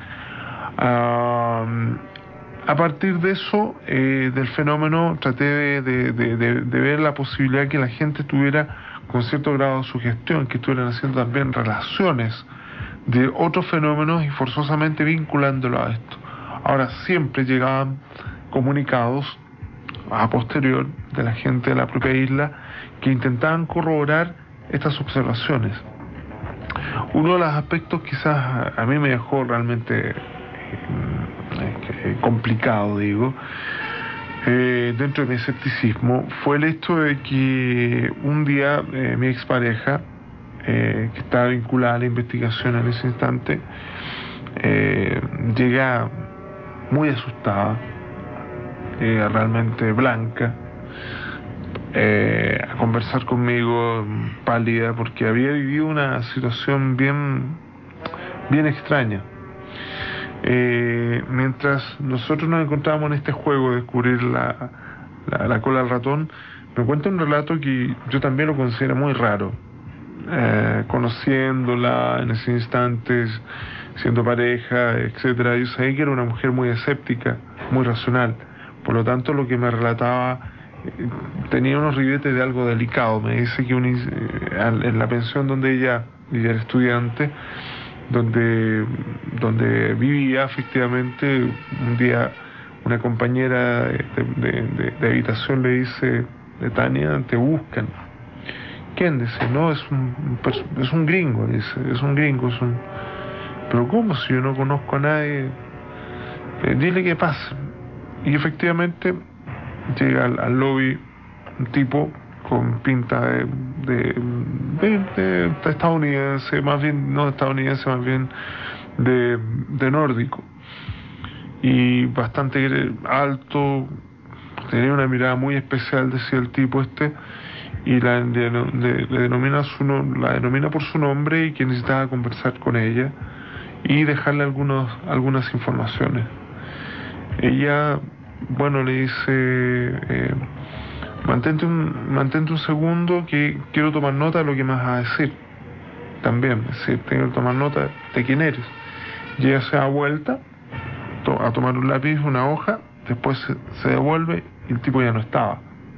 Uh, a partir de eso, eh, del fenómeno, traté de, de, de, de, de ver la posibilidad que la gente estuviera con cierto grado de sugestión, que estuvieran haciendo también relaciones de otros fenómenos y forzosamente vinculándolo a esto. Ahora, siempre llegaban comunicados a posterior de la gente de la propia isla que intentaban corroborar estas observaciones. uno de los aspectos quizás a, a mí me dejó realmente eh, eh, complicado, digo, eh, dentro de mi escepticismo, fue el hecho de que un día eh, mi expareja, eh, que estaba vinculada a la investigación en ese instante, eh, llega muy asustada, eh, realmente blanca, eh, a conversar conmigo, pálida, porque había vivido una situación bien, bien extraña. Eh, mientras nosotros nos encontrábamos en este juego de descubrir la, la, la cola del ratón, me cuenta un relato que yo también lo considero muy raro. Eh, conociéndola en ese instante, siendo pareja, etcétera, yo sabía que era una mujer muy escéptica, muy racional. Por lo tanto, lo que me relataba eh, tenía unos ribetes de algo delicado. Me dice que un, eh, en la pensión donde ella, ella era estudiante, donde, donde vivía, efectivamente, un día una compañera de, de, de, de habitación le dice: de Tania, te buscan. ¿Quién? Dice: no, es un, es un gringo, dice, es un gringo, es un... Pero ¿cómo si yo no conozco a nadie? Eh, dile que pase. Y efectivamente llega al, al lobby un tipo con pinta de, de, de, de, de estadounidense, más bien, no estadounidense, más bien de, de nórdico. Y bastante alto, tenía una mirada muy especial, decía el tipo este, y la, le, le, le denomina su, la denomina por su nombre, y que necesitaba conversar con ella y dejarle algunos, algunas informaciones. Ella, bueno, le dice: eh, mantente, un, mantente un segundo, que quiero tomar nota de lo que me vas a decir. También, es decir, tengo que tomar nota de quién eres. Y ella se da vuelta to, a tomar un lápiz, una hoja, después se, se devuelve y el tipo ya no estaba.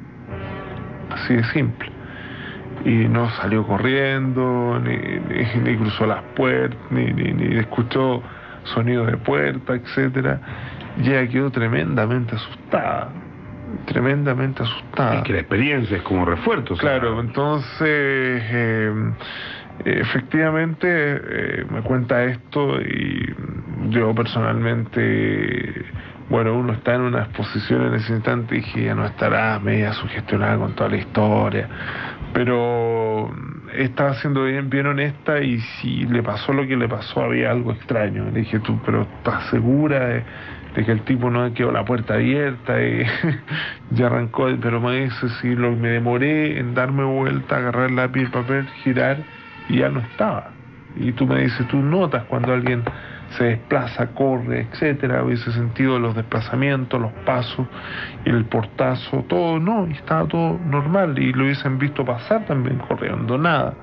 Así de simple. Y no salió corriendo, ni, ni, ni cruzó las puertas, ni, ni, ni escuchó sonido de puerta, etcétera. Y ella quedó tremendamente asustada, tremendamente asustada. Es que la experiencia es como refuerzo. Claro, entonces, eh, efectivamente, eh, me cuenta esto, y yo personalmente, bueno, uno está en una exposición en ese instante y dije: ya no estará media sugestionada con toda la historia, pero estaba siendo bien, bien honesta, y si le pasó lo que le pasó, había algo extraño. Le dije: tú, pero ¿estás segura de, de que el tipo no quedó la puerta abierta y ya arrancó? Pero me dice: sí, lo, me demoré en darme vuelta, agarrar el lápiz y el papel, girar, y ya no estaba. Y tú me dices: tú notas cuando alguien se desplaza, corre, etcétera, hubiese sentido los desplazamientos, los pasos y el portazo, todo. No, y estaba todo normal, y lo hubiesen visto pasar también corriendo, nada.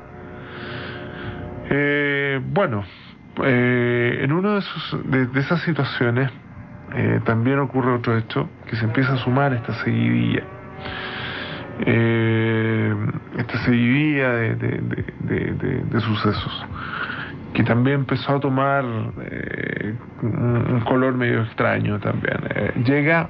Eh, bueno, eh, en una de, esos, de, de esas situaciones eh, también ocurre otro hecho, que se empieza a sumar esta seguidilla. Eh, esta seguidilla de, de, de, de, de, de sucesos, que también empezó a tomar eh, un, un color medio extraño también. Eh, llega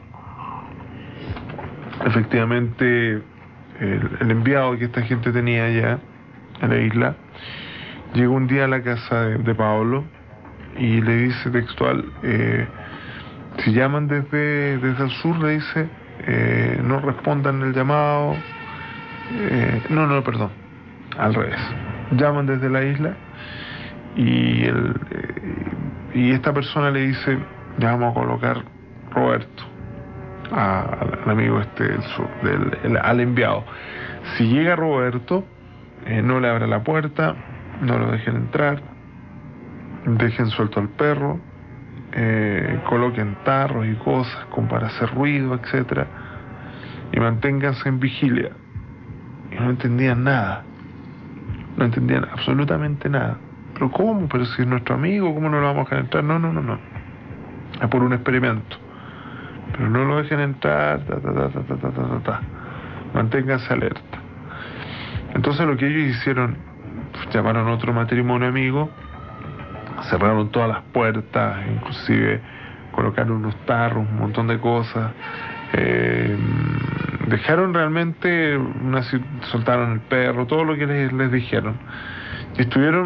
efectivamente el, el enviado que esta gente tenía allá en la isla, llegó un día a la casa de, de Pablo y le dice textual: eh, si llaman desde, desde el sur, le dice, eh, no respondan el llamado, eh, no, no, perdón, al revés, llaman desde la isla. Y, el, eh, y esta persona le dice: ya vamos a colocar Roberto, a, al amigo este del sur, del, el, al enviado. Si llega Roberto, eh, no le abra la puerta, no lo dejen entrar, dejen suelto al perro, eh, coloquen tarros y cosas como para hacer ruido, etcétera, y manténganse en vigilia. Y no entendían nada, no entendían absolutamente nada. ¿Pero cómo? Pero si es nuestro amigo, ¿cómo no lo vamos a dejar entrar? No, no, no, no. Es por un experimento. Pero no lo dejen entrar, ta, ta, ta, ta, ta, ta, ta, ta. Manténganse alerta. Entonces lo que ellos hicieron, pues, llamaron a otro matrimonio amigo, cerraron todas las puertas, inclusive colocaron unos tarros, un montón de cosas. Eh, dejaron realmente, una, soltaron el perro, todo lo que les, les dijeron. Y estuvieron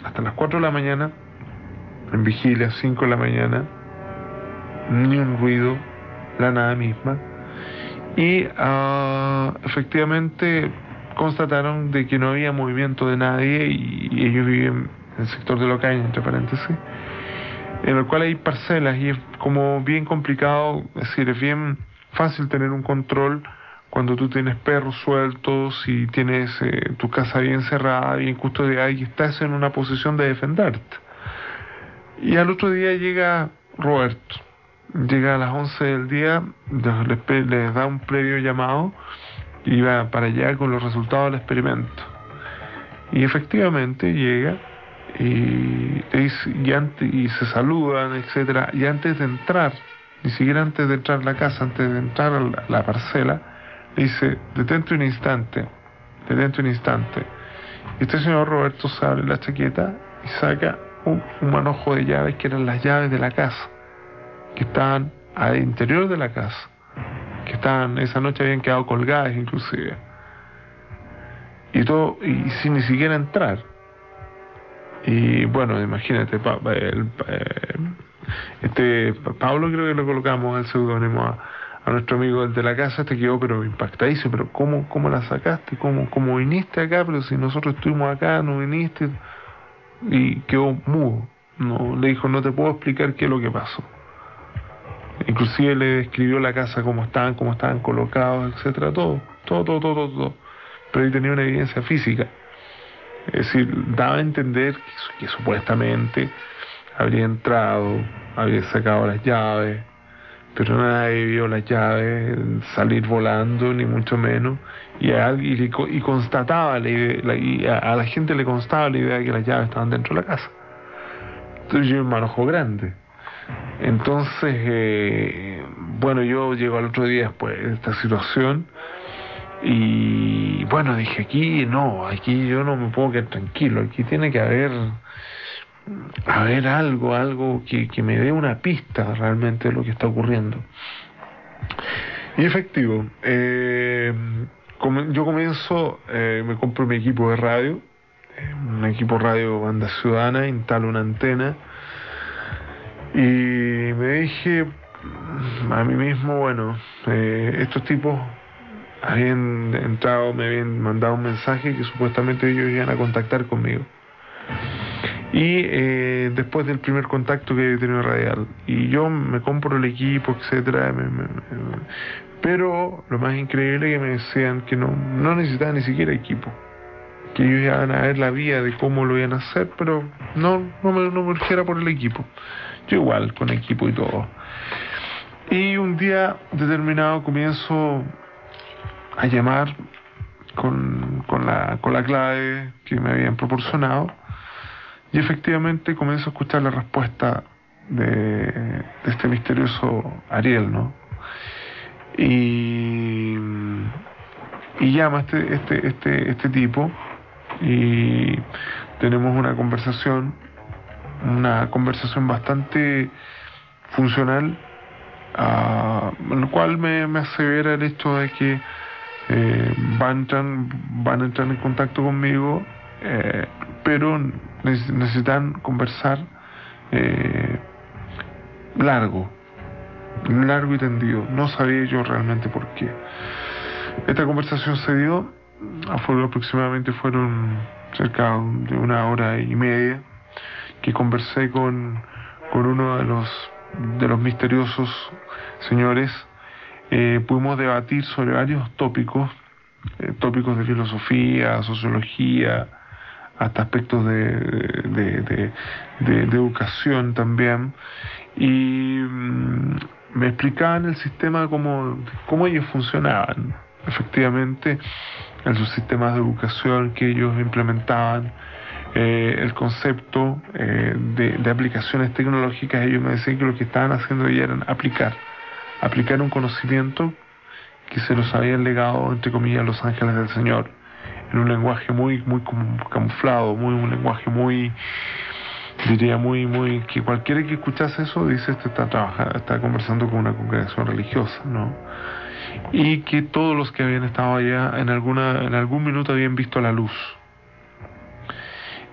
hasta las cuatro de la mañana, en vigilia, cinco de la mañana, ni un ruido, la nada misma. Y uh, efectivamente constataron de que no había movimiento de nadie, y, y ellos viven en el sector de Locaña, entre paréntesis, en el cual hay parcelas, y es como bien complicado, es decir, es bien fácil tener un control cuando tú tienes perros sueltos y tienes eh, tu casa bien cerrada, bien custodiada, y estás en una posición de defenderte. Y al otro día llega Roberto, llega a las once del día, les, les da un previo llamado, y va para allá con los resultados del experimento. Y efectivamente llega y, y, antes, y se saludan, etcétera, y antes de entrar, ni siquiera antes de entrar a la casa, antes de entrar a la, la parcela, le dice: detente un instante, detente un instante. Y este señor Roberto se abre la chaqueta y saca un, un manojo de llaves, que eran las llaves de la casa, que estaban al interior de la casa, que estaban, esa noche habían quedado colgadas inclusive, y todo, y sin ni siquiera entrar. Y bueno, imagínate, pa, el, eh, este Pablo, creo que lo colocamos el seudónimo a, a nuestro amigo el de la casa, este quedó pero impactadísimo: pero ¿cómo, cómo la sacaste? ¿Cómo, cómo viniste acá? Pero si nosotros estuvimos acá, no viniste. Y quedó mudo, no, le dijo: no te puedo explicar qué es lo que pasó. Inclusive le describió la casa, cómo estaban, cómo estaban colocados, etcétera, todo, todo, todo, todo, todo. Pero él tenía una evidencia física. Es decir, daba a entender que, que supuestamente habría entrado, habría sacado las llaves, pero nadie vio las llaves salir volando, ni mucho menos, y, a, y, y constataba la idea, la, y a, a la gente le constaba la idea de que las llaves estaban dentro de la casa. Entonces yo un manojo grande. Entonces, eh, bueno, yo llego al otro día después de esta situación, y bueno, dije: aquí no, aquí yo no me puedo quedar tranquilo, aquí tiene que haber haber algo, algo que, que me dé una pista realmente de lo que está ocurriendo. Y efectivo, eh, com- yo comienzo, eh, me compro mi equipo de radio, eh, un equipo radio banda ciudadana, instalo una antena, y me dije a mí mismo: bueno, eh, estos tipos habían entrado, me habían mandado un mensaje que supuestamente ellos iban a contactar conmigo. Y eh, después del primer contacto que he tenido radial, y yo me compro el equipo, etcétera, me, me, me, pero lo más increíble es que me decían que no, no necesitaban ni siquiera equipo, que ellos iban a ver la vía de cómo lo iban a hacer, pero no, no me, no me urgiera por el equipo. Yo igual, con equipo y todo. Y un día determinado comienzo a llamar con, con, la, con la clave que me habían proporcionado, y efectivamente comienzo a escuchar la respuesta de, de este misterioso Ariel, ¿no? Y, y llama este, este, este, este tipo, y tenemos una conversación, una conversación bastante funcional, uh, en lo cual me, me asevera el hecho de que eh, van, entran, van a entrar en contacto conmigo, eh, pero necesitan conversar eh, largo, largo y tendido. No sabía yo realmente por qué. Esta conversación se dio, aproximadamente fueron cerca de una hora y media, que conversé con, con uno de los, de los misteriosos señores. Eh, pudimos debatir sobre varios tópicos, eh, tópicos de filosofía, sociología, hasta aspectos de, de, de, de, de educación también, y mmm, me explicaban el sistema, cómo, cómo ellos funcionaban, efectivamente, en sus sistemas de educación que ellos implementaban, eh, el concepto eh, de, de aplicaciones tecnológicas. Ellos me decían que lo que estaban haciendo ellos eran aplicar, aplicar un conocimiento que se los habían legado, entre comillas, los ángeles del Señor, en un lenguaje muy muy camuflado, muy un lenguaje muy, diría muy muy que cualquiera que escuchase eso dice: este está trabajando, está conversando con una congregación religiosa, ¿no? Y que todos los que habían estado allá en alguna en algún minuto habían visto la luz.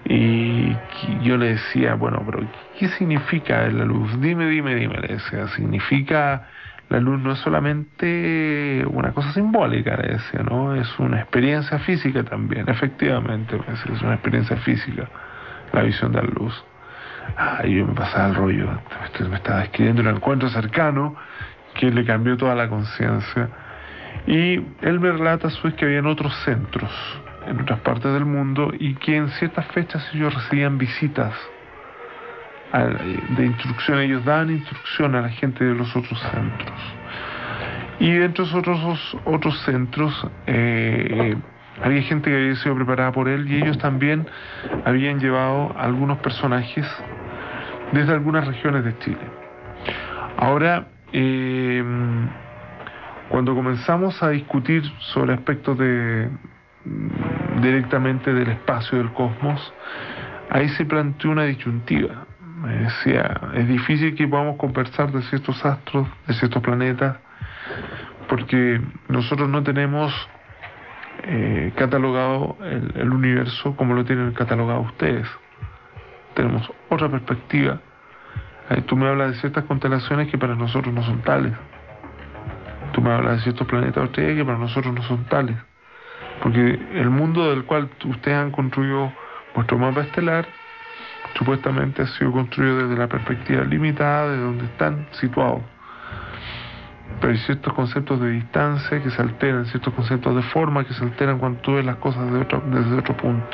Y yo le decía, bueno, pero ¿qué significa la luz? Dime, dime, dime, le decía, significa, la luz no es solamente una cosa simbólica, le decía, ¿no? Es una experiencia física también, efectivamente, me decía, es una experiencia física, la visión de la luz. Ah, y yo me pasaba el rollo, me estaba describiendo un encuentro cercano que le cambió toda la conciencia. Y él me relata a su vez que había en otros centros, en otras partes del mundo, y que en ciertas fechas ellos recibían visitas a, de instrucción, ellos daban instrucción a la gente de los otros centros. Y dentro de esos otros, otros centros eh, había gente que había sido preparada por él, y ellos también habían llevado a algunos personajes desde algunas regiones de Chile. Ahora, eh, cuando comenzamos a discutir sobre aspectos de directamente del espacio del cosmos, ahí se planteó una disyuntiva. Me decía, es difícil que podamos conversar de ciertos astros, de ciertos planetas, porque nosotros no tenemos eh, catalogado el, el universo como lo tienen catalogado ustedes. Tenemos otra perspectiva. Eh, tú me hablas de ciertas constelaciones que para nosotros no son tales. Tú me hablas de ciertos planetas o estrellas que para nosotros no son tales. Porque el mundo del cual ustedes han construido vuestro mapa estelar supuestamente ha sido construido desde la perspectiva limitada de donde están situados. Pero hay ciertos conceptos de distancia que se alteran, ciertos conceptos de forma que se alteran cuando tú ves las cosas de otro, desde otro punto.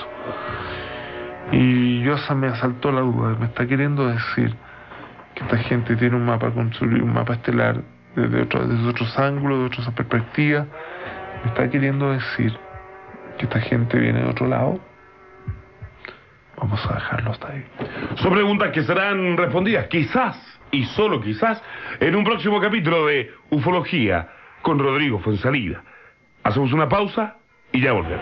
Y yo me asaltó la duda, me está queriendo decir que esta gente tiene un mapa construido, un mapa estelar desde, otro, desde otros ángulos, de otras perspectivas. Me está queriendo decir que esta gente viene de otro lado. Vamos a dejarlo hasta ahí. Son preguntas que serán respondidas, quizás, y solo quizás, en un próximo capítulo de Ufología con Rodrigo Fuenzalida. Hacemos una pausa y ya volvemos.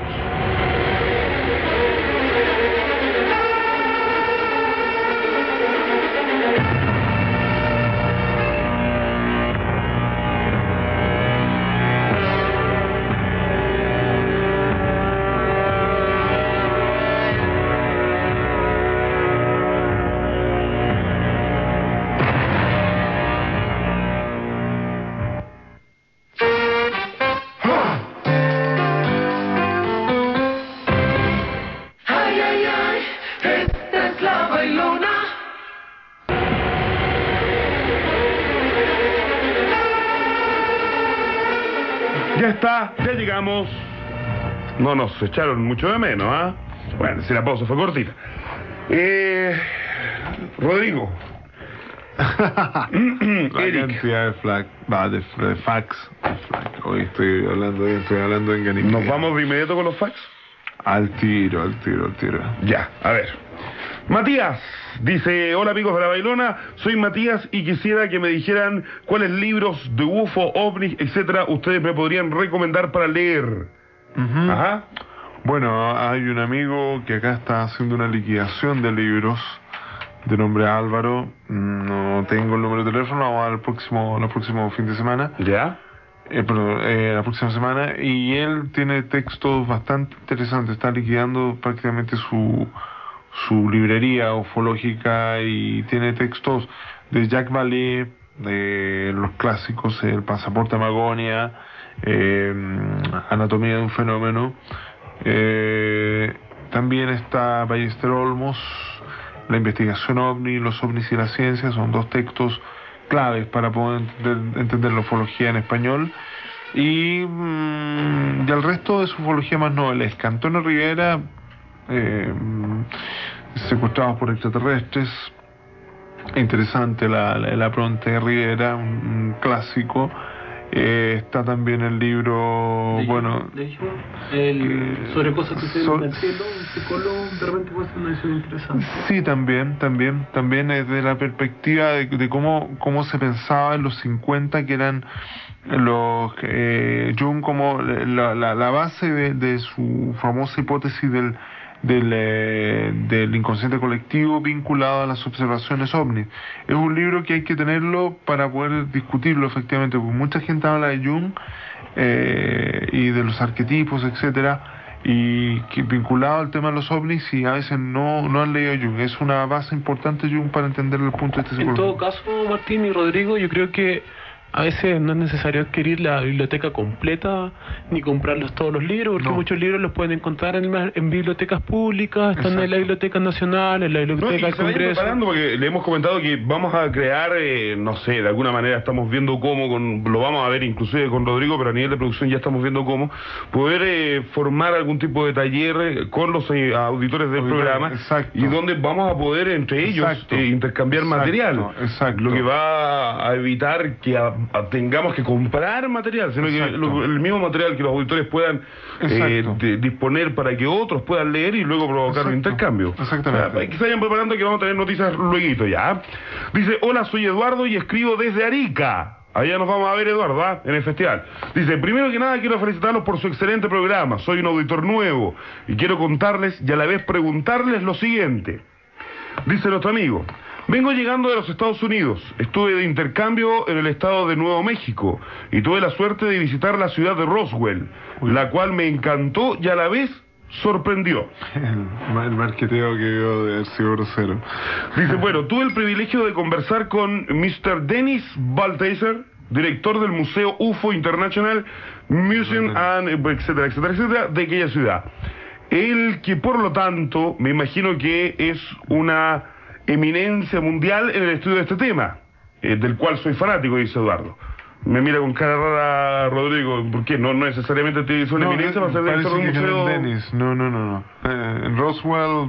Ya está, ya llegamos. No nos echaron mucho de menos, ¿ah? ¿eh? Bueno, si la pausa fue cortita. Eh, Rodrigo. La Eric. cantidad de, flag, va, de, de fax. De flag. Hoy estoy hablando, estoy hablando en Ganimedes. ¿Nos vamos de inmediato con los fax? Al tiro, al tiro, al tiro. Ya, a ver. Matías dice, hola amigos de La Bailona, soy Matías y quisiera que me dijeran cuáles libros de U F O, ovnis, etcétera, ustedes me podrían recomendar para leer. Uh-huh. Ajá. Bueno, hay un amigo que acá está haciendo una liquidación de libros de nombre Álvaro. No tengo el número de teléfono, vamos al próximo, el próximo fin de semana. ¿Ya? Eh, perdón, eh, la próxima semana. Y él tiene textos bastante interesantes, está liquidando prácticamente su... su librería ufológica y tiene textos de Jacques Vallée, de los clásicos, El pasaporte a Magonia, eh, Anatomía de un fenómeno. Eh, también está Ballester Olmos, La investigación ovni, Los ovnis y la ciencia, son dos textos claves para poder entender, entender la ufología en español. Y, mmm, y el resto de su ufología más novelesca. Antonio Rivera, Eh, secuestrados por extraterrestres, interesante la, la, la pronta de Rivera, un, un clásico. Eh, está también el libro, de bueno, de hecho, el, eh, sobre cosas que se so, ven en el cielo, un psicólogo de repente puede ser una visión interesante. Sí, también, también, también desde la perspectiva de, de cómo, cómo se pensaba en los cincuenta, que eran los eh, Jung como la, la, la base de, de su famosa hipótesis del Del, eh, del inconsciente colectivo vinculado a las observaciones ovnis. Es un libro que hay que tenerlo para poder discutirlo efectivamente, porque mucha gente habla de Jung eh, y de los arquetipos, etcétera, y que vinculado al tema de los ovnis, y a veces no, no han leído Jung. Es una base importante Jung para entender el punto de este En todo psicológico. caso, Martín y Rodrigo, yo creo que a veces no es necesario adquirir la biblioteca completa ni comprarlos todos los libros, porque No. muchos libros los pueden encontrar en, la- en bibliotecas públicas, están en la Exacto. Biblioteca Nacional, en la No, y Biblioteca que del se vayan Congreso. preparando porque le hemos comentado que vamos a crear, eh, no sé, de alguna manera estamos viendo cómo, con, lo vamos a ver inclusive con Rodrigo, pero a nivel de producción ya estamos viendo cómo, poder eh, formar algún tipo de taller eh, con los eh, auditores del Auditores, programa, exacto. y donde vamos a poder entre ellos Exacto. eh, intercambiar Exacto, material, exacto. lo que va a evitar que a- a tengamos que comprar material, sino que Exacto. lo- el mismo material que los auditores puedan eh, Exacto. de- disponer para que otros puedan leer y luego provocar un Exacto. intercambio. Exactamente. O sea, hay que se vayan preparando que vamos a tener noticias luego ya. Dice, hola, soy Eduardo y escribo desde Arica. Allá nos vamos a ver, Eduardo, ¿ah? En el festival. Dice, primero que nada quiero felicitarlos por su excelente programa. Soy un auditor nuevo y quiero contarles y a la vez preguntarles lo siguiente. Dice nuestro amigo, vengo llegando de los Estados Unidos, estuve de intercambio en el estado de Nuevo México y tuve la suerte de visitar la ciudad de Roswell, la cual me encantó y a la vez sorprendió. El, el marqueteo que veo de haber sido grosero. Dice, bueno, tuve el privilegio de conversar con mister Dennis Balthaser, director del Museo U F O International Museum, and, etcétera, etcétera, etcétera, de aquella ciudad. El que, por lo tanto, me imagino que es una eminencia mundial en el estudio de este tema, eh, del cual soy fanático, dice Eduardo. Me mira con cara rara Rodrigo, ¿por qué? No, no necesariamente te hizo una eminencia para ser director de un parece que museo. era en Dennis. No, no, no, no. Eh, en Roswell.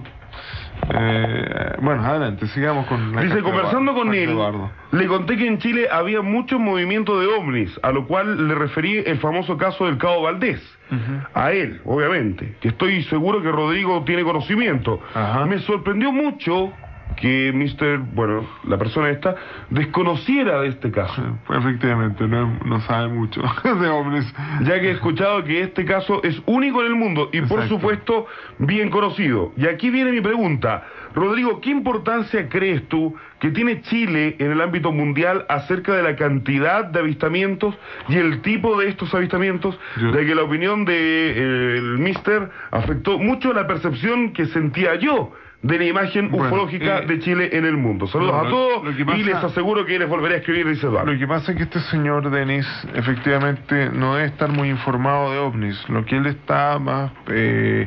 Eh, bueno, adelante, sigamos con la Dice, carta de conversando Eduardo, con carta de él, Eduardo. le conté que en Chile había mucho movimiento de ovnis, a lo cual le referí el famoso caso del Cabo Valdés. Ujú. A él, obviamente, que estoy seguro que Rodrigo tiene conocimiento. Ajá. Me sorprendió mucho que mister, bueno, la persona esta, desconociera de este caso, Pues efectivamente, no, no sabe mucho de ovnis. ya que he escuchado que este caso es único en el mundo y por Exacto. supuesto bien conocido. Y aquí viene mi pregunta. Rodrigo, ¿qué importancia crees tú que tiene Chile en el ámbito mundial acerca de la cantidad de avistamientos y el tipo de estos avistamientos? Yo- De que la opinión de eh, el mister afectó mucho la percepción que sentía yo de la imagen Bueno, ufológica eh, de Chile en el mundo. Saludos no, a lo- todos lo que pasa- y les aseguro que les volveré a escribir, dice Eduardo. Lo que pasa es que este señor Denis efectivamente no debe estar muy informado de ovnis. Lo que él está más eh,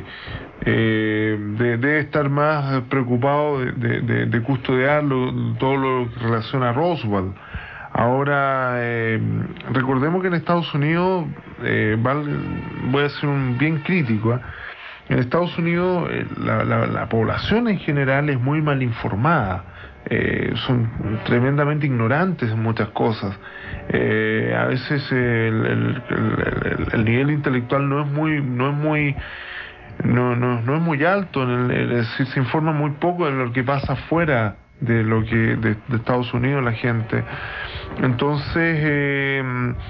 eh, de- debe estar más preocupado de, de, de- de custodiarlo, todo lo que relaciona a Roswell. Ahora, eh, recordemos que en Estados Unidos, eh, val- voy a ser un bien crítico, ¿eh? En Estados Unidos eh, la, la, la población en general es muy mal informada, eh, son tremendamente ignorantes en muchas cosas. Eh, a veces eh, el, el- el- el- el nivel intelectual no es muy, no es muy, no, no, no es muy alto, en el- es decir, se informa muy poco de lo que pasa fuera de lo que de, de Estados Unidos la gente. Entonces eh,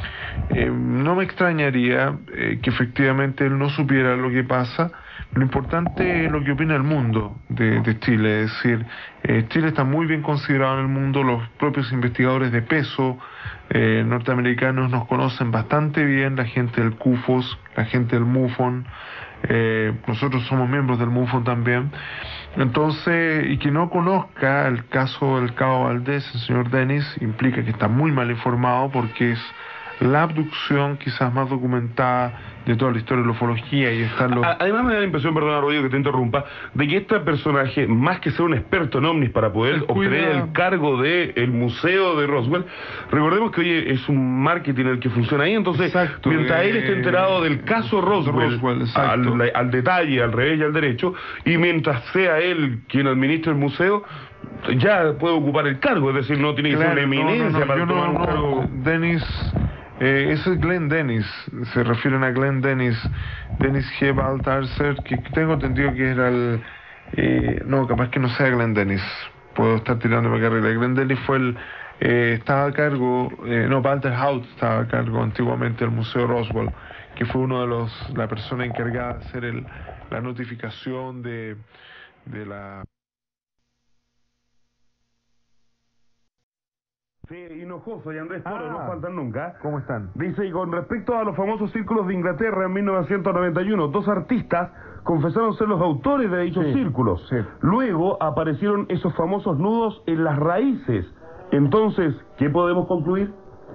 eh, no me extrañaría eh, que efectivamente él no supiera lo que pasa. Lo importante es lo que opina el mundo de, de Chile, es decir, eh, Chile está muy bien considerado en el mundo, los propios investigadores de peso eh, norteamericanos nos conocen bastante bien, la gente del C U F O S, la gente del MUFON, eh, nosotros somos miembros del MUFON también. Entonces, y que no conozca el caso del Cabo Valdés, el señor Dennis, implica que está muy mal informado porque es la abducción quizás más documentada de toda la historia de la ufología y están los... A- Además me da la impresión, perdona Rodrigo que te interrumpa, de que este personaje, más que ser un experto en ovnis para poder Él obtener cuida- el cargo del el museo de Roswell, recordemos que oye, es un marketing el que funciona ahí, entonces Exacto, mientras eh, él esté enterado del caso Roswell, Roswell, exacto. al, al detalle, al revés y al derecho, y mientras sea él quien administre el museo, ya puede ocupar el cargo, es decir, no tiene que Claro, ser una no, no, eminencia no, para yo no- tomar un no, cargo. Dennis, eh, ese es Glenn Dennis, se refieren a Glenn Dennis, Dennis G. Balthaser, que tengo entendido que era el, eh, no, capaz que no sea Glenn Dennis, puedo estar tirando mi carrera. Glenn Dennis fue el, eh, estaba a cargo, eh, no, Walter Haut estaba a cargo antiguamente del Museo Roswell, que fue uno de los, la persona encargada de hacer el, la notificación de, de la Sí, Hinojoso y Andrés Toro, Ah, no faltan nunca. ¿Cómo están? Dice, y con respecto a los famosos círculos de Inglaterra en mil novecientos noventa y uno, dos artistas confesaron ser los autores de dichos Sí, círculos. sí. Luego aparecieron esos famosos nudos en las raíces. Entonces, ¿qué podemos concluir?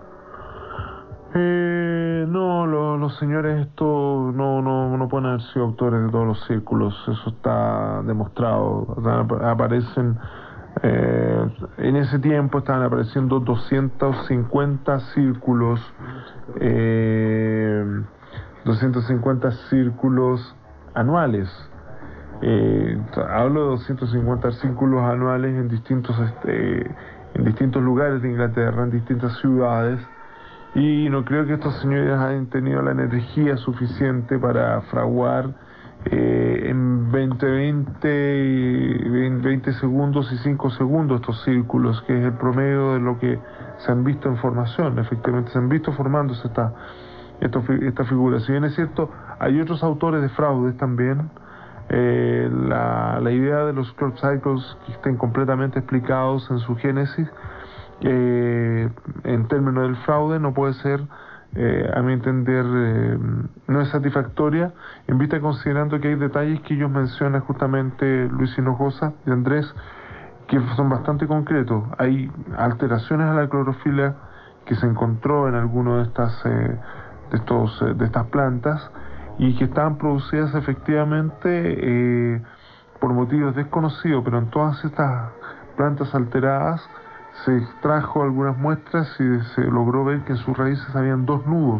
Eh, no, lo- los señores esto no, no, no pueden haber sido autores de todos los círculos, eso está demostrado. O sea, ap- aparecen, eh, en ese tiempo estaban apareciendo doscientos cincuenta círculos, eh, doscientos cincuenta círculos anuales. Eh, hablo de doscientos cincuenta círculos anuales en distintos, este, en distintos lugares de Inglaterra, en distintas ciudades. Y no creo que estos señores hayan tenido la energía suficiente para fraguar eh, en veinte, veinte, veinte segundos y cinco segundos estos círculos, que es el promedio de lo que se han visto en formación. Efectivamente, se han visto formándose esta, esta, esta figura. Si bien es cierto, hay otros autores de fraudes también. Eh, la, la idea de los crop cycles que estén completamente explicados en su génesis, Eh, en términos del fraude, no puede ser, eh, a mi entender, eh, no es satisfactoria, en vista considerando que hay detalles que ellos mencionan justamente Luis Hinojosa y Andrés, que son bastante concretos. Hay alteraciones a la clorofila que se encontró en alguno de estas, eh, de, estos, eh, de estas plantas, y que estaban producidas efectivamente eh, por motivos desconocidos, pero en todas estas plantas alteradas se extrajo algunas muestras y se logró ver que en sus raíces habían dos nudos.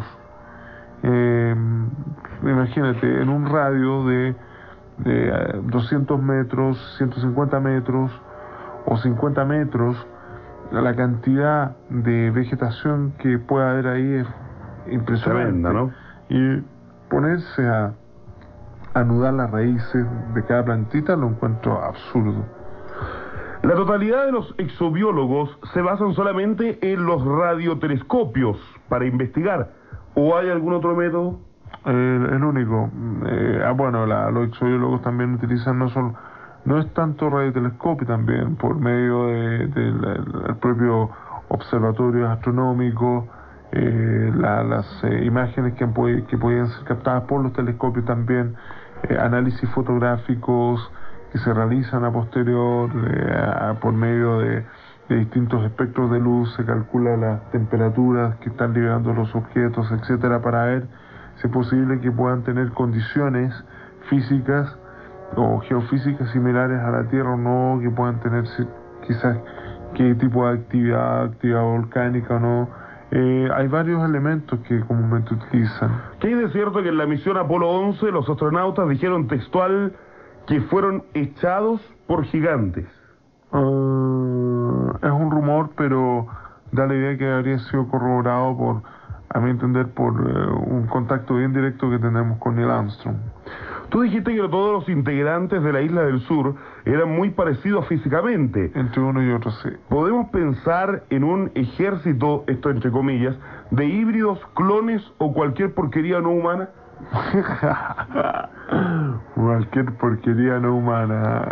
Eh, imagínate, en un radio de, de doscientos metros, ciento cincuenta metros o cincuenta metros, la cantidad de vegetación que puede haber ahí es impresionante. Tremenda, ¿no? Y ponerse a anudar las raíces de cada plantita lo encuentro absurdo. La totalidad de los exobiólogos se basan solamente en los radiotelescopios para investigar. ¿O hay algún otro método? El, el único. Eh, ah, bueno, la, los exobiólogos también utilizan no solo, no es tanto radiotelescopio, también por medio del de, de, el propio observatorio astronómico, eh, la, las eh, imágenes que, han, que podían ser captadas por los telescopios también, eh, análisis fotográficos que se realizan a posterior, eh, a, por medio de, de distintos espectros de luz, se calcula las temperaturas que están liberando los objetos, etcétera, para ver si es posible que puedan tener condiciones físicas o geofísicas similares a la Tierra o no, que puedan tener quizás qué tipo de actividad, actividad volcánica o no. Eh, hay varios elementos que comúnmente utilizan. ¿Qué hay de cierto que en la misión Apolo once los astronautas dijeron textual que fueron echados por gigantes? Uh, es un rumor, pero da la idea que habría sido corroborado por, a mi entender, por uh, un contacto bien directo que tenemos con Neil Armstrong. Tú dijiste que todos los integrantes de la Isla del Sur eran muy parecidos físicamente. Entre uno y otro, sí. ¿Podemos pensar en un ejército, esto entre comillas, de híbridos, clones o cualquier porquería no humana? Cualquier porquería no humana.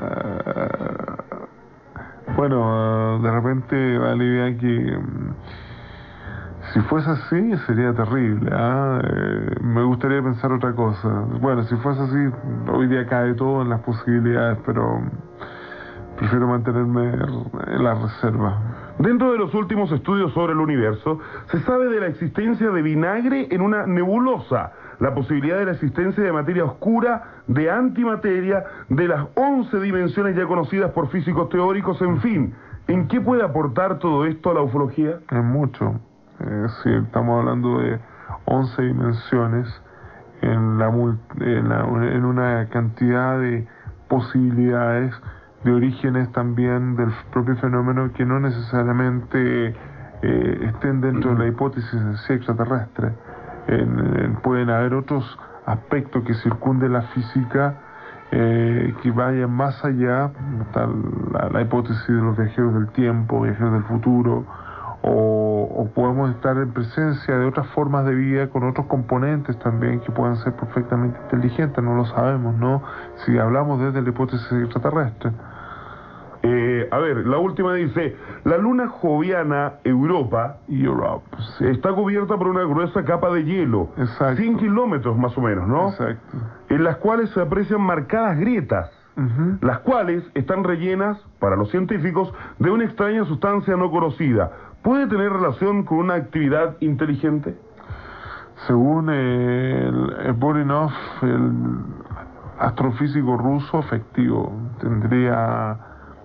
Bueno, uh, de repente va la idea que um, si fuese así sería terrible, ¿eh? Eh, me gustaría pensar otra cosa. Bueno, si fuese así, hoy día cae todo en las posibilidades, pero prefiero mantenerme en la reserva. Dentro de los últimos estudios sobre el universo, se sabe de la existencia de vinagre en una nebulosa, la posibilidad de la existencia de materia oscura, de antimateria, de las once dimensiones ya conocidas por físicos teóricos, en fin. ¿En qué puede aportar todo esto a la ufología? En mucho. Eh, sí, estamos hablando de once dimensiones en, la, en, la, en una cantidad de posibilidades, de orígenes también del propio fenómeno que no necesariamente eh, estén dentro de la hipótesis en sí extraterrestre. En, en, pueden haber otros aspectos que circunden la física eh, que vayan más allá. Está la, la hipótesis de los viajeros del tiempo, viajeros del futuro, o, o podemos estar en presencia de otras formas de vida con otros componentes también que puedan ser perfectamente inteligentes, no lo sabemos, ¿no? Si hablamos desde la hipótesis extraterrestre. Eh, a ver, la última dice, la luna joviana Europa Europe, sí. está cubierta por una gruesa capa de hielo, Exacto. cien kilómetros más o menos, ¿no? Exacto. En las cuales se aprecian marcadas grietas, Ujú. las cuales están rellenas, para los científicos, de una extraña sustancia no conocida. ¿Puede tener relación con una actividad inteligente? Según el, el Borinov, el astrofísico ruso, efectivo, tendría,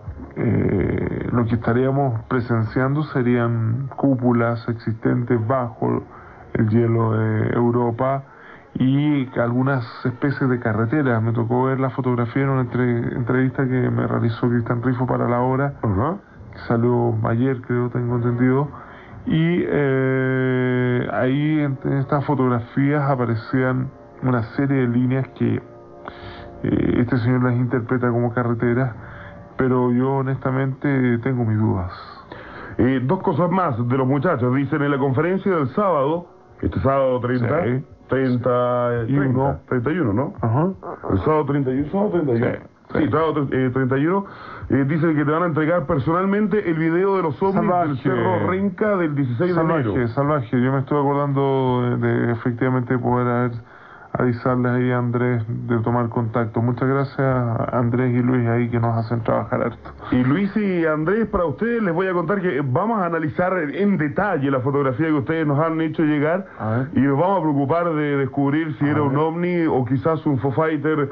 eh, lo que estaríamos presenciando serían cúpulas existentes bajo el hielo de Europa y algunas especies de carreteras. Me tocó ver la fotografía en una entre- entrevista que me realizó Cristian Rifo para La Hora, Ajá. que salió ayer, creo, tengo entendido. Y eh, ahí en, en estas fotografías aparecían una serie de líneas que eh, este señor las interpreta como carreteras, pero yo honestamente tengo mis dudas. Eh, dos cosas más de los muchachos. Dicen en la conferencia del sábado, este sábado treinta, Sí. treinta, treinta, treinta y uno, ¿no? Ajá. El sábado treinta y uno, sábado treinta y uno. Sí, Sí, sí. sábado eh, treinta y uno. Eh, dicen que te van a entregar personalmente el video de los ovnis Salvaje. del Cerro Renca del dieciséis de Salvaje, enero. salvaje. Yo me estoy acordando de, de efectivamente poder haber avisarles ahí a Andrés de tomar contacto. Muchas gracias a Andrés y Luis ahí que nos hacen trabajar harto. Y Luis y Andrés, para ustedes les voy a contar que vamos a analizar en detalle la fotografía que ustedes nos han hecho llegar A ver. y nos vamos a preocupar de descubrir si A era un ver. ovni o quizás un Foo Fighter,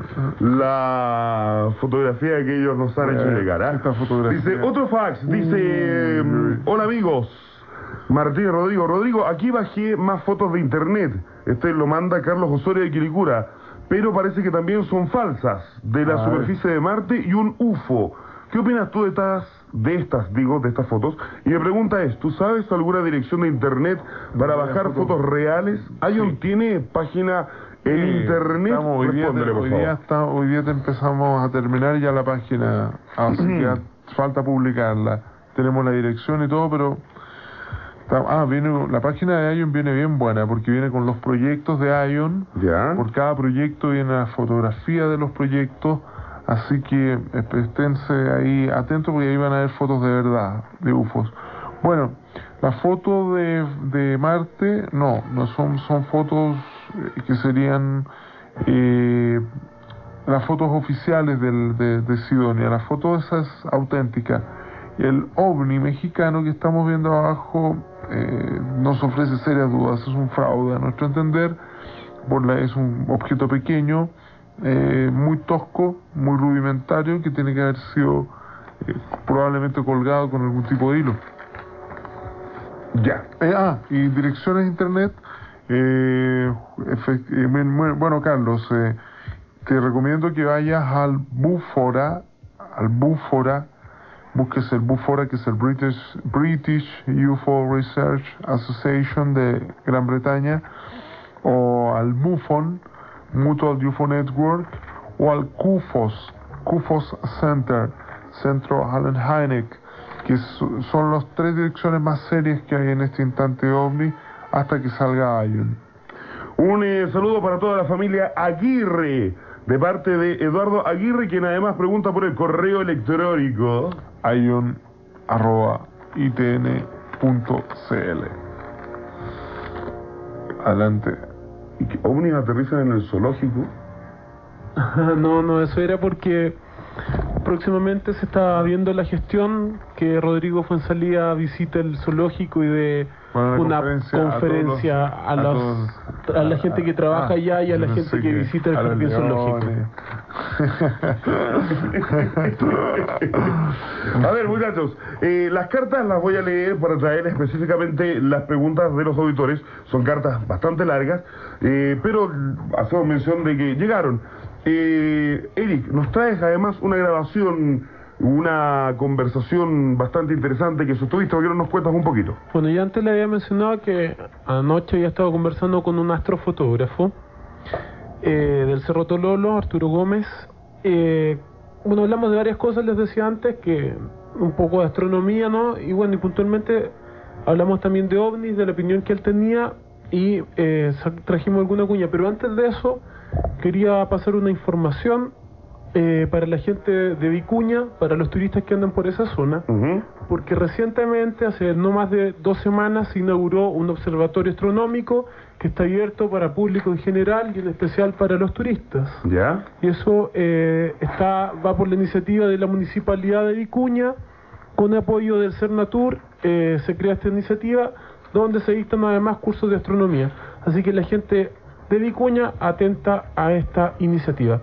la fotografía que ellos nos han A hecho ver, llegar. ¿ah? esta fotografía. Dice, otro fax, dice, Uy, uy. hola amigos. Martín Rodrigo, Rodrigo, aquí bajé más fotos de internet. Este lo manda Carlos Osorio de Quilicura, pero parece que también son falsas, de la A ver. superficie de Marte y un U F O. ¿Qué opinas tú de estas, de estas, digo, de estas fotos? Y mi pregunta es, ¿tú sabes alguna dirección de internet para De bajar fotos. fotos reales? ¿Ion Sí. tiene página en Sí, internet? estamos- hoy, día, Respóndele, por hoy, favor. día está- hoy día te empezamos a terminar ya la página, así que falta publicarla. Tenemos la dirección y todo, pero está- ah, viene la página de Ion viene bien buena porque viene con los proyectos de Ion. ¿Ya? Por cada proyecto viene la fotografía de los proyectos, así que eh, esténse ahí atentos porque ahí van a ver fotos de verdad, de U F Os. Bueno, la foto de, de Marte, no, no son, son fotos eh, que serían eh, las fotos oficiales del, de, de Sidonia, la foto esa es auténtica. El ovni mexicano que estamos viendo abajo eh, nos ofrece serias dudas, es un fraude a nuestro entender, por la, es un objeto pequeño, eh, muy tosco, muy rudimentario, que tiene que haber sido eh, probablemente colgado con algún tipo de hilo. Ya. Eh, ah, y direcciones de internet, eh, efect- eh, men- men- bueno Carlos, eh, te recomiendo que vayas al Bufora, al Bufora, busques el Bufora, que es el British, British U F O Research Association de Gran Bretaña, o al MUFON, Mutual U F O Network, o al CUFOS, CUFOS Center, Centro Allen Hynek, que so- son las tres direcciones más serias que hay en este instante OVNI hasta que salga Ion. Un eh, saludo para toda la familia Aguirre, de parte de Eduardo Aguirre, quien además pregunta por el correo electrónico. Ion arroba itn punto cl. Adelante. ¿Y que ovnis aterrizan en el zoológico? No, no, eso era porque próximamente se está viendo la gestión que Rodrigo Fuenzalía visite el zoológico y de Bueno, una conferencia a conferencia todos los- a, a los- todos- a la gente que trabaja Ah, allá y a la yo gente pensé que visita el a los jardín zoológico. leones. A ver, muchachos, eh, las cartas las voy a leer para traer específicamente las preguntas de los auditores. Son cartas bastante largas, eh, pero hacemos mención de que llegaron. Eh, Eric, nos traes además una grabación, una conversación bastante interesante que sostuviste. ¿Por qué no nos cuentas un poquito? Bueno, ya antes le había mencionado que anoche había estado conversando con un astrofotógrafo eh, del Cerro Tololo, Arturo Gómez. Eh, bueno, hablamos de varias cosas, les decía antes, que un poco de astronomía, ¿no? Y bueno, y puntualmente hablamos también de ovnis, de la opinión que él tenía, y eh, sa- trajimos alguna cuña. Pero antes de eso, quería pasar una información eh, para la gente de Vicuña, para los turistas que andan por esa zona, Ujú. porque recientemente, hace no más de dos semanas, se inauguró un observatorio astronómico que está abierto para público en general y en especial para los turistas. ¿Ya? Y eso eh, está va por la iniciativa de la Municipalidad de Vicuña, con apoyo del Cernatur, eh, se crea esta iniciativa donde se dictan además cursos de astronomía. Así que la gente de Vicuña atenta a esta iniciativa.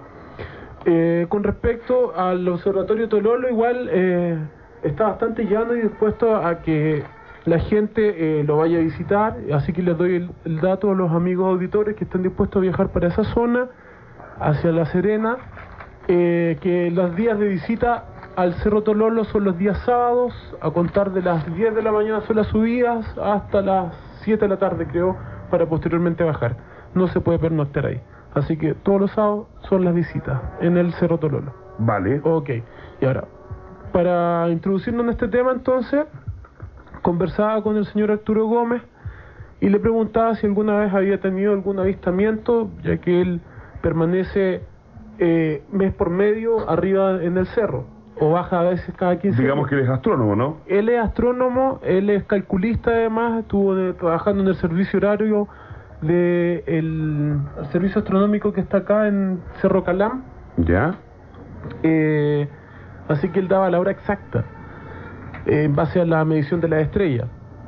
Eh, con respecto al observatorio Tololo, igual eh, está bastante llano y dispuesto a que la gente eh, lo vaya a visitar, así que les doy el, el dato a los amigos auditores que están dispuestos a viajar para esa zona, hacia La Serena, eh, que los días de visita al Cerro Tololo son los días sábados, a contar de las diez de la mañana son las subidas hasta las siete de la tarde, creo, para posteriormente bajar. No se puede pernoctar ahí. Así que todos los sábados son las visitas en el Cerro Tololo. Vale. Ok, y ahora, para introducirnos en este tema entonces, conversaba con el señor Arturo Gómez y le preguntaba si alguna vez había tenido algún avistamiento, ya que él permanece eh, mes por medio arriba en el cerro, o baja a veces cada quince Digamos días. que eres astrónomo, ¿no? Él es astrónomo, él es calculista además, estuvo de- trabajando en el servicio horario de el, el servicio astronómico que está acá en Cerro Calam, ¿Ya? eh, así que él daba la hora exacta eh, en base a la medición de las estrellas.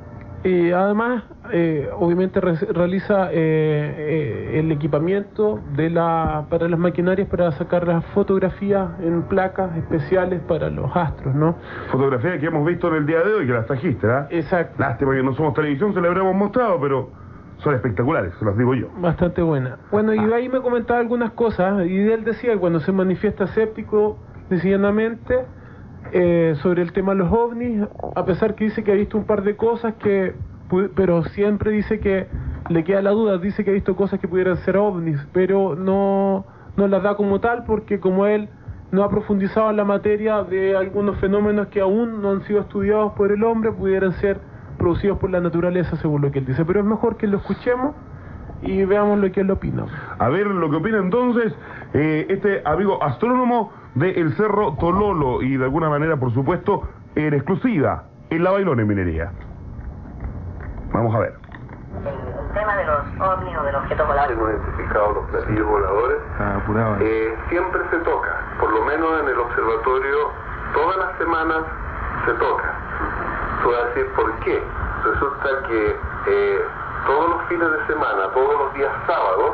Y además, eh, obviamente re- realiza eh, eh, el equipamiento de la para las maquinarias para sacar las fotografías en placas especiales para los astros, ¿no? Fotografía que hemos visto en el día de hoy, que las trajiste, ¿verdad? Exacto. Lástima que no somos televisión, se la habríamos mostrado, pero son espectaculares, se las digo yo. Bastante buena. Bueno, y ahí me comentaba algunas cosas, y él decía que cuando se manifiesta escéptico, llanamente, eh, sobre el tema de los ovnis, a pesar que dice que ha visto un par de cosas que, pu- pero siempre dice que le queda la duda, dice que ha visto cosas que pudieran ser ovnis, pero no, no las da como tal, porque como él no ha profundizado en la materia de algunos fenómenos que aún no han sido estudiados por el hombre, pudieran ser producidos por la naturaleza, según lo que él dice. Pero es mejor que lo escuchemos y veamos lo que él opina. A ver lo que opina entonces eh, este amigo astrónomo del Cerro Tololo y de alguna manera, por supuesto, en exclusiva en La Bailona en Minería. Vamos a ver. El tema de los ovnis o de los objetos voladores. Hemos identificado los platillos voladores. Ah, apurado. Eh, siempre se toca, por lo menos en el observatorio, todas las semanas se toca. Te voy a decir por qué. Resulta que eh, todos los fines de semana, todos los días sábados,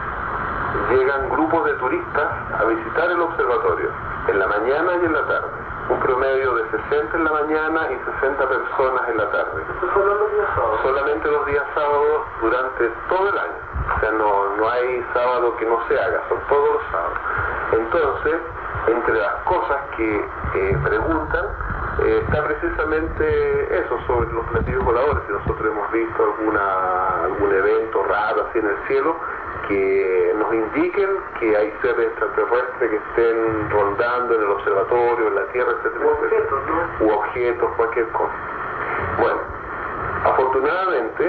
llegan grupos de turistas a visitar el observatorio, en la mañana y en la tarde. Un promedio de sesenta en la mañana y sesenta personas en la tarde. ¿Solo los días sábados? Solamente los días sábados durante todo el año. O sea, no, no hay sábado que no se haga, son todos los sábados. Entonces, entre las cosas que eh, preguntan, eh, está precisamente eso, sobre los platillos voladores. Si nosotros hemos visto alguna, algún evento raro así en el cielo, que nos indiquen que hay seres extraterrestres que estén rondando en el observatorio, en la Tierra, etcétera, etcétera, u objetos, cualquier cosa. Bueno, afortunadamente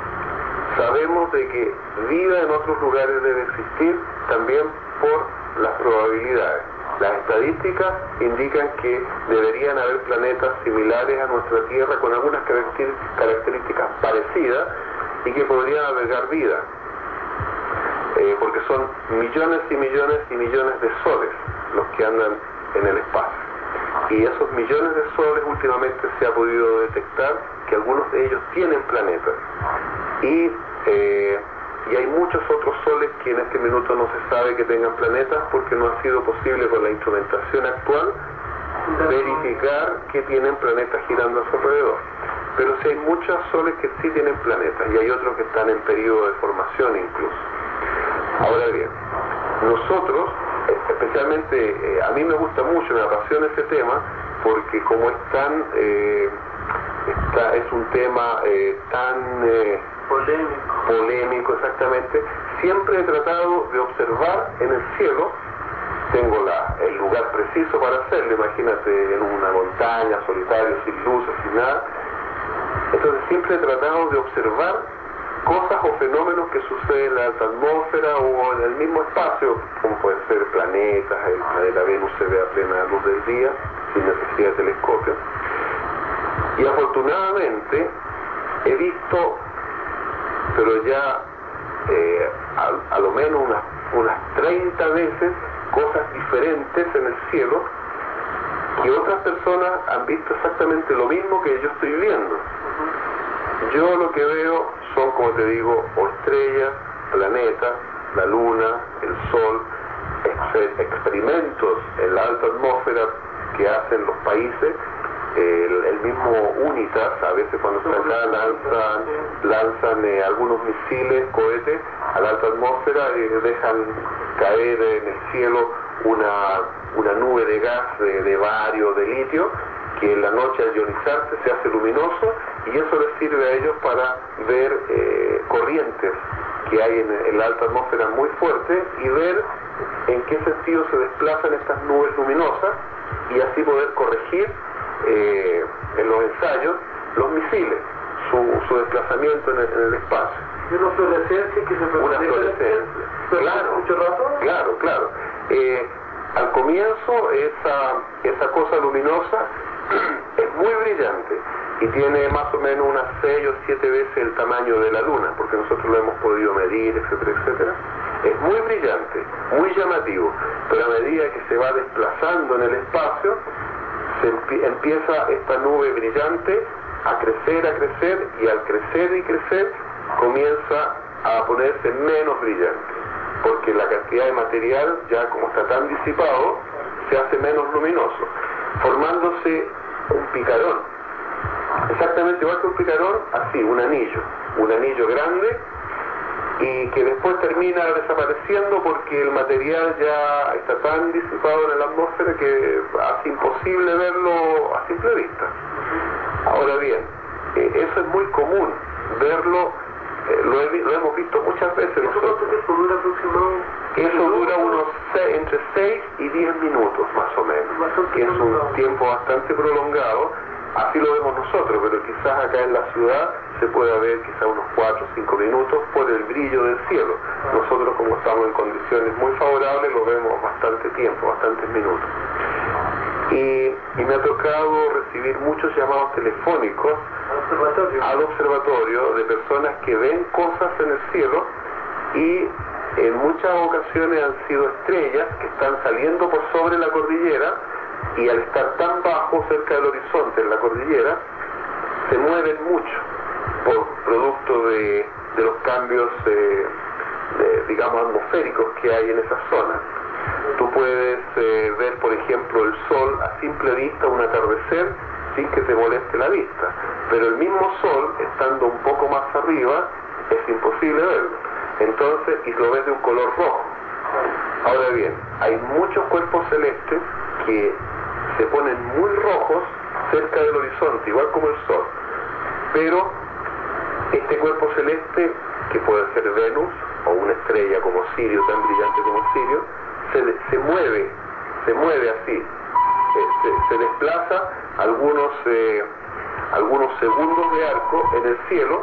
sabemos de que vida en otros lugares debe existir también por las probabilidades. Las estadísticas indican que deberían haber planetas similares a nuestra Tierra con algunas caracter- características parecidas y que podrían albergar vida. Eh, porque son millones y millones y millones de soles los que andan en el espacio. Y esos millones de soles últimamente se ha podido detectar que algunos de ellos tienen planetas. Y, eh, y hay muchos otros soles que en este minuto no se sabe que tengan planetas porque no ha sido posible con la instrumentación actual verificar que tienen planetas girando a su alrededor. Pero sí hay muchos soles que sí tienen planetas y hay otros que están en periodo de formación incluso. Ahora bien, nosotros, especialmente, eh, a mí me gusta mucho, me apasiona ese tema, porque como es tan, eh, está, es un tema eh, tan eh, Polémico. polémico exactamente, siempre he tratado de observar en el cielo, tengo la, el lugar preciso para hacerlo, imagínate en una montaña, solitario, sin luces, sin nada, entonces siempre he tratado de observar cosas o fenómenos que suceden en la alta atmósfera o en el mismo espacio, como pueden ser planetas, el planeta Venus se ve a plena luz del día, sin necesidad de telescopio. Y afortunadamente he visto, pero ya eh, a, a lo menos unas, unas treinta veces, cosas diferentes en el cielo, y otras personas han visto exactamente lo mismo que yo estoy viendo. Yo lo que veo son, como te digo, o estrellas, planetas, la luna, el sol, ex experimentos en la alta atmósfera que hacen los países. El, el mismo UNITAS, a veces cuando están acá lanzan, lanzan eh, algunos misiles, cohetes a la alta atmósfera y dejan caer en el cielo una, una nube de gas de, de bario, de litio, que en la noche al ionizarse se hace luminoso, y eso les sirve a ellos para ver eh, corrientes que hay en, en la alta atmósfera muy fuertes y ver en qué sentido se desplazan estas nubes luminosas y así poder corregir Eh, en los ensayos los misiles, su, su desplazamiento en el, en el espacio. ¿Y una fluorescencia que se Una fluorescencia. Claro, mucho rato? claro, claro. Eh, al comienzo esa, esa cosa luminosa es muy brillante y tiene más o menos unas seis o siete veces el tamaño de la luna, porque nosotros lo hemos podido medir, etcétera, etcétera. Es muy brillante, muy llamativo, pero a medida que se va desplazando en el espacio, se empie empieza esta nube brillante a crecer, a crecer, y al crecer y crecer comienza a ponerse menos brillante, porque la cantidad de material, ya como está tan disipado, se hace menos luminoso, formándose un picarón, exactamente igual que un picarón, así, un anillo, un anillo grande, y que después termina desapareciendo porque el material ya está tan disipado en la atmósfera que hace imposible verlo a simple vista. Ahora bien, eh, eso es muy común, verlo, eh, lo, he, lo hemos visto muchas veces nosotros. ¿Cuánto tiempo dura aproximadamente? Eso dura unos seis, entre seis y diez minutos más o menos, que es un tiempo bastante prolongado. Así lo vemos nosotros, pero quizás acá en la ciudad se pueda ver quizás unos cuatro o cinco minutos por el brillo del cielo. Nosotros, como estamos en condiciones muy favorables, lo vemos bastante tiempo, bastantes minutos. Y, y me ha tocado recibir muchos llamados telefónicos al observatorio de personas que ven cosas en el cielo, y en muchas ocasiones han sido estrellas que están saliendo por sobre la cordillera, y al estar tan bajo cerca del horizonte en la cordillera se mueven mucho por producto de, de los cambios eh, de, digamos atmosféricos que hay en esa zona. Tú puedes eh, ver, por ejemplo, el sol a simple vista, un atardecer, sin que te moleste la vista, pero el mismo sol, estando un poco más arriba, es imposible verlo, entonces, y lo ves de un color rojo. Ahora bien, hay muchos cuerpos celestes que se ponen muy rojos cerca del horizonte, igual como el sol, pero este cuerpo celeste, que puede ser Venus o una estrella como Sirio, tan brillante como Sirio, se, se mueve, se mueve así, eh, se, se desplaza algunos, eh, algunos segundos de arco en el cielo,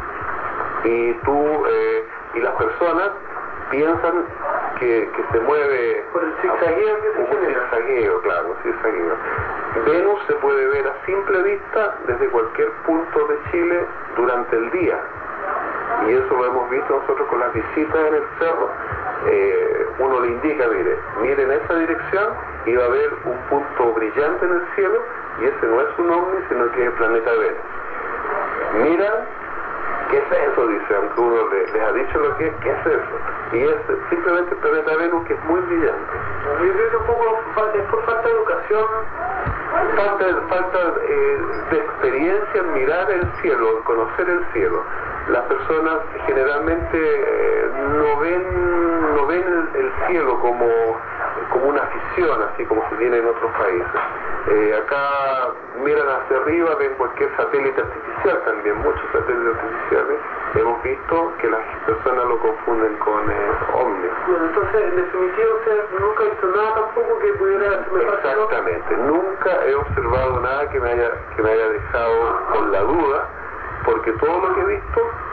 y tú eh, y las personas piensan que, que se mueve por el zigzagueo que se un genera. zigzagueo, claro, un zigzagueo. Venus se puede ver a simple vista desde cualquier punto de Chile durante el día, y eso lo hemos visto nosotros con las visitas en el cerro. Eh, uno le indica, mire, mire en esa dirección y va a ver un punto brillante en el cielo, y ese no es un ovni, sino que es el planeta Venus. Miran, ¿qué es eso? Dice, aunque uno le, les ha dicho lo que es, ¿qué es eso? Y es simplemente el planeta Venus, que es muy brillante. Yo creo que un poco falta, es por falta de educación, falta, falta eh, de experiencia en mirar el cielo, en conocer el cielo. Las personas generalmente eh, no ven no ven el, el cielo como, como una afición, así como se tiene en otros países. Eh, acá miran hacia arriba, ven cualquier satélite artificial también, muchos satélites artificiales. Hemos visto que las personas lo confunden con eh, ovnis. Bueno, entonces, en definitiva, usted nunca ha visto nada tampoco que pudiera semejarse. Exactamente, nunca he observado nada que me haya, que me haya dejado con la duda, porque todo lo que he visto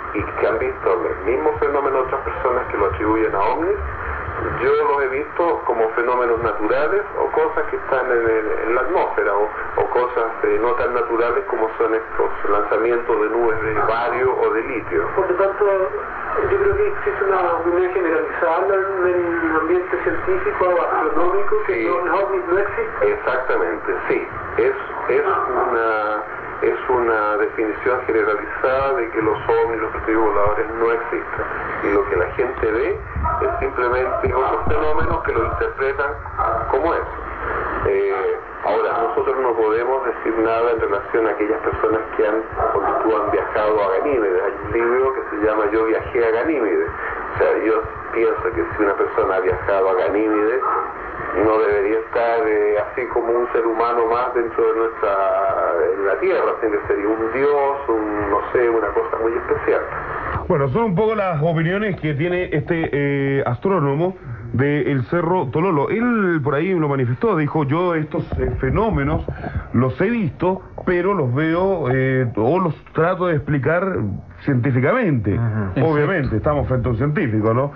y que han visto el mismo fenómeno otras personas que lo atribuyen a ovnis, yo los he visto como fenómenos naturales o cosas que están en, el, en la atmósfera o, o cosas eh, no tan naturales como son estos lanzamientos de nubes de bario o de litio. Por lo tanto, yo creo que existe una opinión generalizada en el ambiente científico, astronómico, que Sí. los ovnis no existen. Exactamente, sí. Es, es una es una definición generalizada de que los ovnis, los platillos voladores no existen. Y lo que la gente ve es simplemente otros fenómenos que lo interpretan como eso. Eh, ahora, nosotros no podemos decir nada en relación a aquellas personas que han, porque tú han viajado a Ganímedes. Hay un libro que se llama Yo viajé a Ganímedes. O sea, yo pienso que si una persona ha viajado a Ganímedes, no debería estar eh, así como un ser humano más dentro de nuestra en la Tierra, sino que sería un dios, un, no sé, una cosa muy especial. Bueno, son un poco las opiniones que tiene este eh, astrónomo del Cerro Tololo. Él por ahí lo manifestó, dijo, yo estos eh, fenómenos los he visto, pero los veo eh, o los trato de explicar científicamente. Ujú. Obviamente, estamos frente a un científico, ¿no?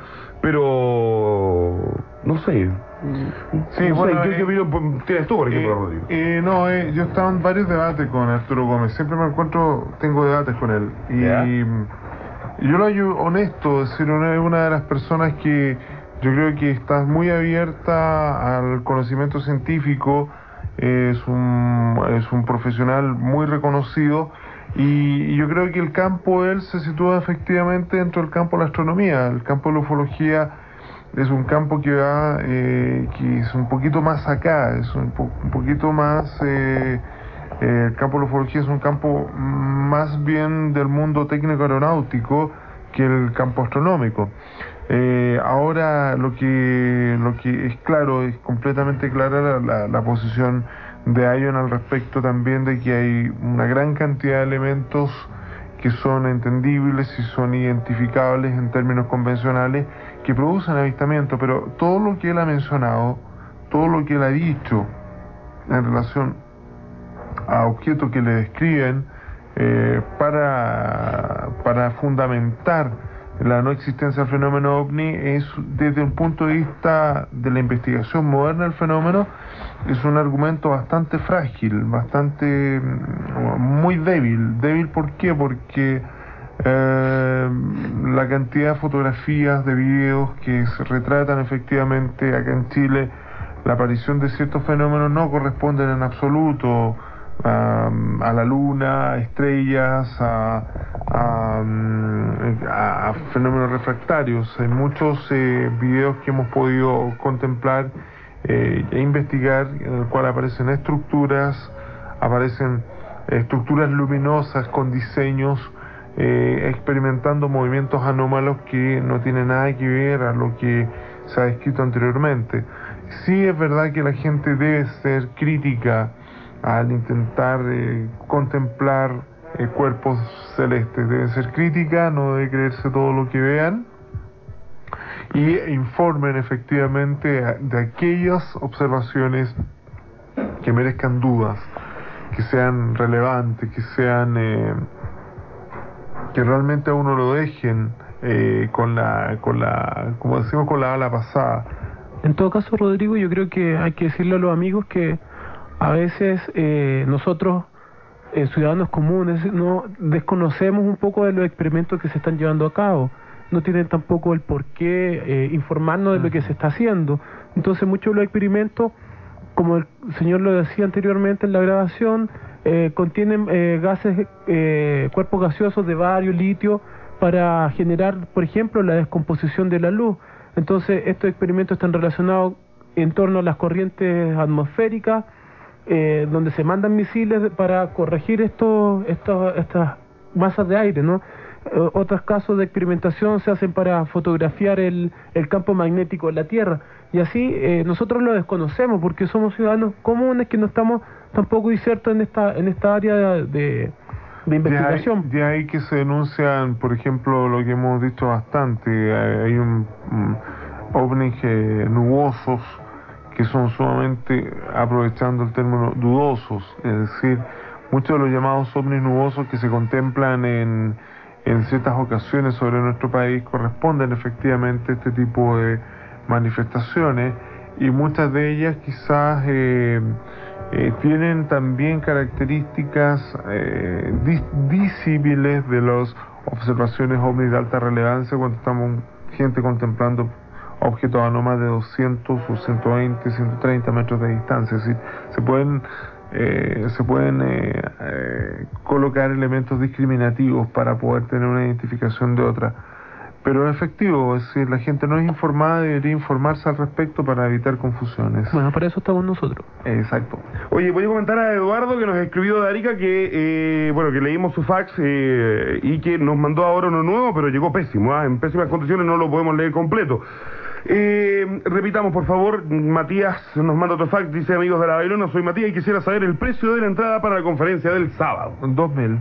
Pero no sé. Sí, no bueno, sé, ¿qué, eh, qué opinión tienes tú, por ejemplo, Eh, Rodrigo? eh, no, eh, yo he estado en varios debates con Arturo Gómez, siempre me encuentro, tengo debates con él. Y, ¿Ya? y yo lo hallo honesto, es decir, una, una de las personas que yo creo que está muy abierta al conocimiento científico, eh, es, un, es un profesional muy reconocido. Y, y yo creo que el campo, él se sitúa efectivamente dentro del campo de la astronomía, el campo de la ufología. Es un campo que va, eh, que es un poquito más acá, es un, po un poquito más, eh, eh, el campo de la ufología es un campo más bien del mundo técnico aeronáutico que el campo astronómico. Eh, ahora lo que, lo que es claro, es completamente clara la, la, la posición de Ion al respecto también de que hay una gran cantidad de elementos que son entendibles y son identificables en términos convencionales que producen avistamiento, pero todo lo que él ha mencionado, todo lo que él ha dicho en relación a objetos que le describen eh, para, para fundamentar la no existencia del fenómeno ovni es desde un punto de vista de la investigación moderna del fenómeno es un argumento bastante frágil, bastante muy débil. ¿Débil por qué? Porque eh, la cantidad de fotografías, de videos que se retratan efectivamente acá en Chile la aparición de ciertos fenómenos no corresponden en absoluto a, a la luna, a estrellas, a, a, a, a fenómenos refractarios. Hay muchos eh, videos que hemos podido contemplar eh, e investigar en el cual aparecen estructuras, aparecen estructuras luminosas con diseños eh, experimentando movimientos anómalos que no tienen nada que ver a lo que se ha descrito anteriormente. Sí es verdad que la gente debe ser crítica al intentar eh, contemplar eh, cuerpos celestes, debe ser crítica, no debe creerse todo lo que vean y informen efectivamente de aquellas observaciones que merezcan dudas, que sean relevantes, que sean eh, que realmente a uno lo dejen eh, con la con la como decimos con la ala pasada. En todo caso, Rodrigo, yo creo que hay que decirle a los amigos que a veces eh, nosotros, eh, ciudadanos comunes, no desconocemos un poco de los experimentos que se están llevando a cabo. No tienen tampoco el por qué eh, informarnos de lo que se está haciendo. Entonces, muchos de los experimentos, como el señor lo decía anteriormente en la grabación, eh, contienen eh, gases, eh, cuerpos gaseosos de bario, litio, para generar, por ejemplo, la descomposición de la luz. Entonces, estos experimentos están relacionados en torno a las corrientes atmosféricas, eh, donde se mandan misiles para corregir estos, estos, estas masas de aire, ¿no? Eh, otros casos de experimentación se hacen para fotografiar el, el campo magnético de la Tierra. Y así eh, nosotros lo desconocemos porque somos ciudadanos comunes que no estamos tampoco insertos en esta, en esta área de, de, de investigación. De ahí, de ahí que se denuncian, por ejemplo, lo que hemos dicho bastante, hay un, un ovnis eh, nubosos que son sumamente, aprovechando el término, dudosos, es decir, muchos de los llamados ovnis nubosos que se contemplan en, en ciertas ocasiones sobre nuestro país corresponden efectivamente a este tipo de manifestaciones, y muchas de ellas quizás eh, eh, tienen también características eh, dis disímiles de las observaciones ovnis de alta relevancia, cuando estamos gente contemplando objetos a no más de doscientos o ciento veinte, ciento treinta metros de distancia. Es decir, se pueden eh, se pueden eh, eh, colocar elementos discriminativos para poder tener una identificación de otra. Pero es efectivo, es decir, la gente no es informada, debería informarse al respecto para evitar confusiones. Bueno, para eso estamos nosotros. Exacto. Oye, voy a comentar a Eduardo, que nos escribió de Arica, que eh, bueno, que leímos su fax eh, y que nos mandó ahora uno nuevo, pero llegó pésimo, ¿eh? En pésimas condiciones, no lo podemos leer completo. Eh, repitamos, por favor. Matías nos manda otro fax, dice: amigos de la Bailona, soy Matías y quisiera saber el precio de la entrada para la conferencia del sábado. Dos mil.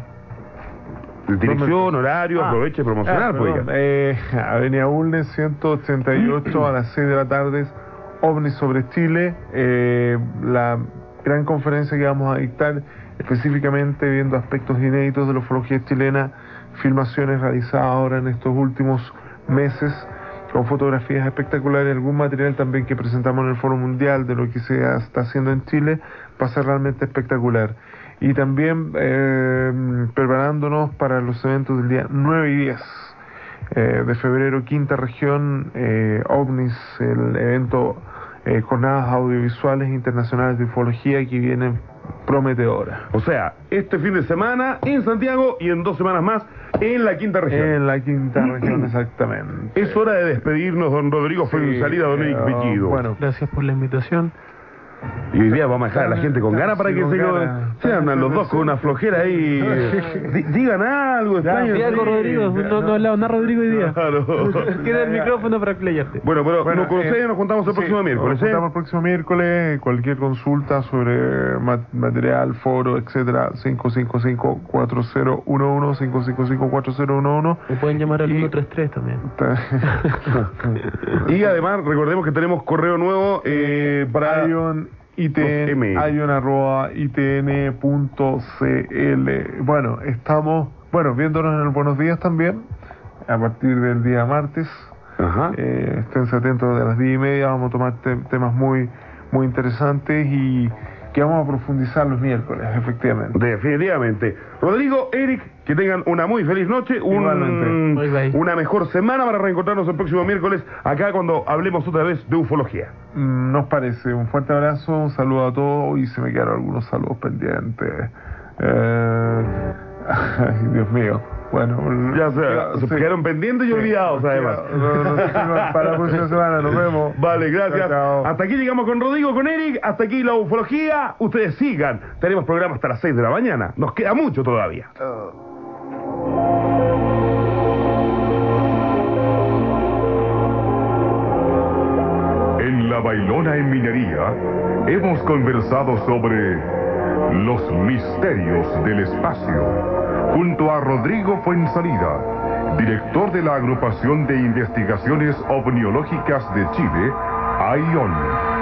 Dirección, horario, ah, aproveche promocionar, ah, pues. eh, Avenida Bulnes, ciento ochenta y ocho, a las seis de la tarde, OVNI sobre Chile. Eh, la gran conferencia que vamos a dictar, específicamente viendo aspectos inéditos de la ufología chilena, filmaciones realizadas ahora en estos últimos meses, con fotografías espectaculares, algún material también que presentamos en el Foro Mundial de lo que se está haciendo en Chile, va a ser realmente espectacular. Y también eh, preparándonos para los eventos del día nueve y diez eh, de febrero, quinta región, eh, OVNIS, el evento eh, Jornadas Audiovisuales Internacionales de Ufología, que viene prometedora. O sea, este fin de semana en Santiago y en dos semanas más en la quinta región. En la quinta región, exactamente. Es hora de despedirnos, don Rodrigo. Fue Sí, un salida, don Eric uh, Bellido. Bueno, Gracias por la invitación. Y hoy día vamos a dejar a la gente con ganas para Sí, que con se, ganas. se andan los dos con una flojera ahí. Di- digan algo, extraño. Diga con sí. Rodrigo, no, no he hablado nada Rodrigo hoy día. Claro. Queda el micrófono para explayarte. Bueno, pero Bueno, nos conocemos eh, y nos juntamos el sí, próximo miércoles, Nos ¿eh? juntamos el próximo miércoles. Cualquier consulta sobre ma- material, foro, etcétera, cinco cinco cinco, cuatro cero uno uno, cinco cinco cinco, cuatro cero uno uno. Me pueden llamar al Y- uno tres tres también. Y además, recordemos que tenemos correo nuevo eh, para... Ion I T N, email. ion arroba I T N punto C L. Bueno, estamos, bueno, viéndonos en el Buenos Días también, a partir del día martes. Ajá. Eh, esténse atentos de las diez y media, vamos a tomar te- temas muy, muy interesantes y que vamos a profundizar los miércoles, efectivamente. Definitivamente. Rodrigo, Eric, que tengan una muy feliz noche, un- Igualmente. Bye, bye. una mejor semana para reencontrarnos el próximo miércoles acá cuando hablemos otra vez de ufología. Mm, Nos parece, un fuerte abrazo, un saludo a todos y se me quedaron algunos saludos pendientes. Eh, ay, Dios mío. Bueno, Ya sea, se sí. quedaron pendientes y Sí, olvidados, sí, además. no, no, no, para la próxima semana, nos vemos. Vale, gracias. Chao, chao. Hasta aquí llegamos con Rodrigo, con Eric. Hasta aquí la ufología. Ustedes sigan. Tenemos programa hasta las seis de la mañana. Nos queda mucho todavía. En La Bailona en Minería hemos conversado sobre los misterios del espacio junto a Rodrigo Fuenzalida, director de la Agrupación de Investigaciones Ovniológicas de Chile, AION.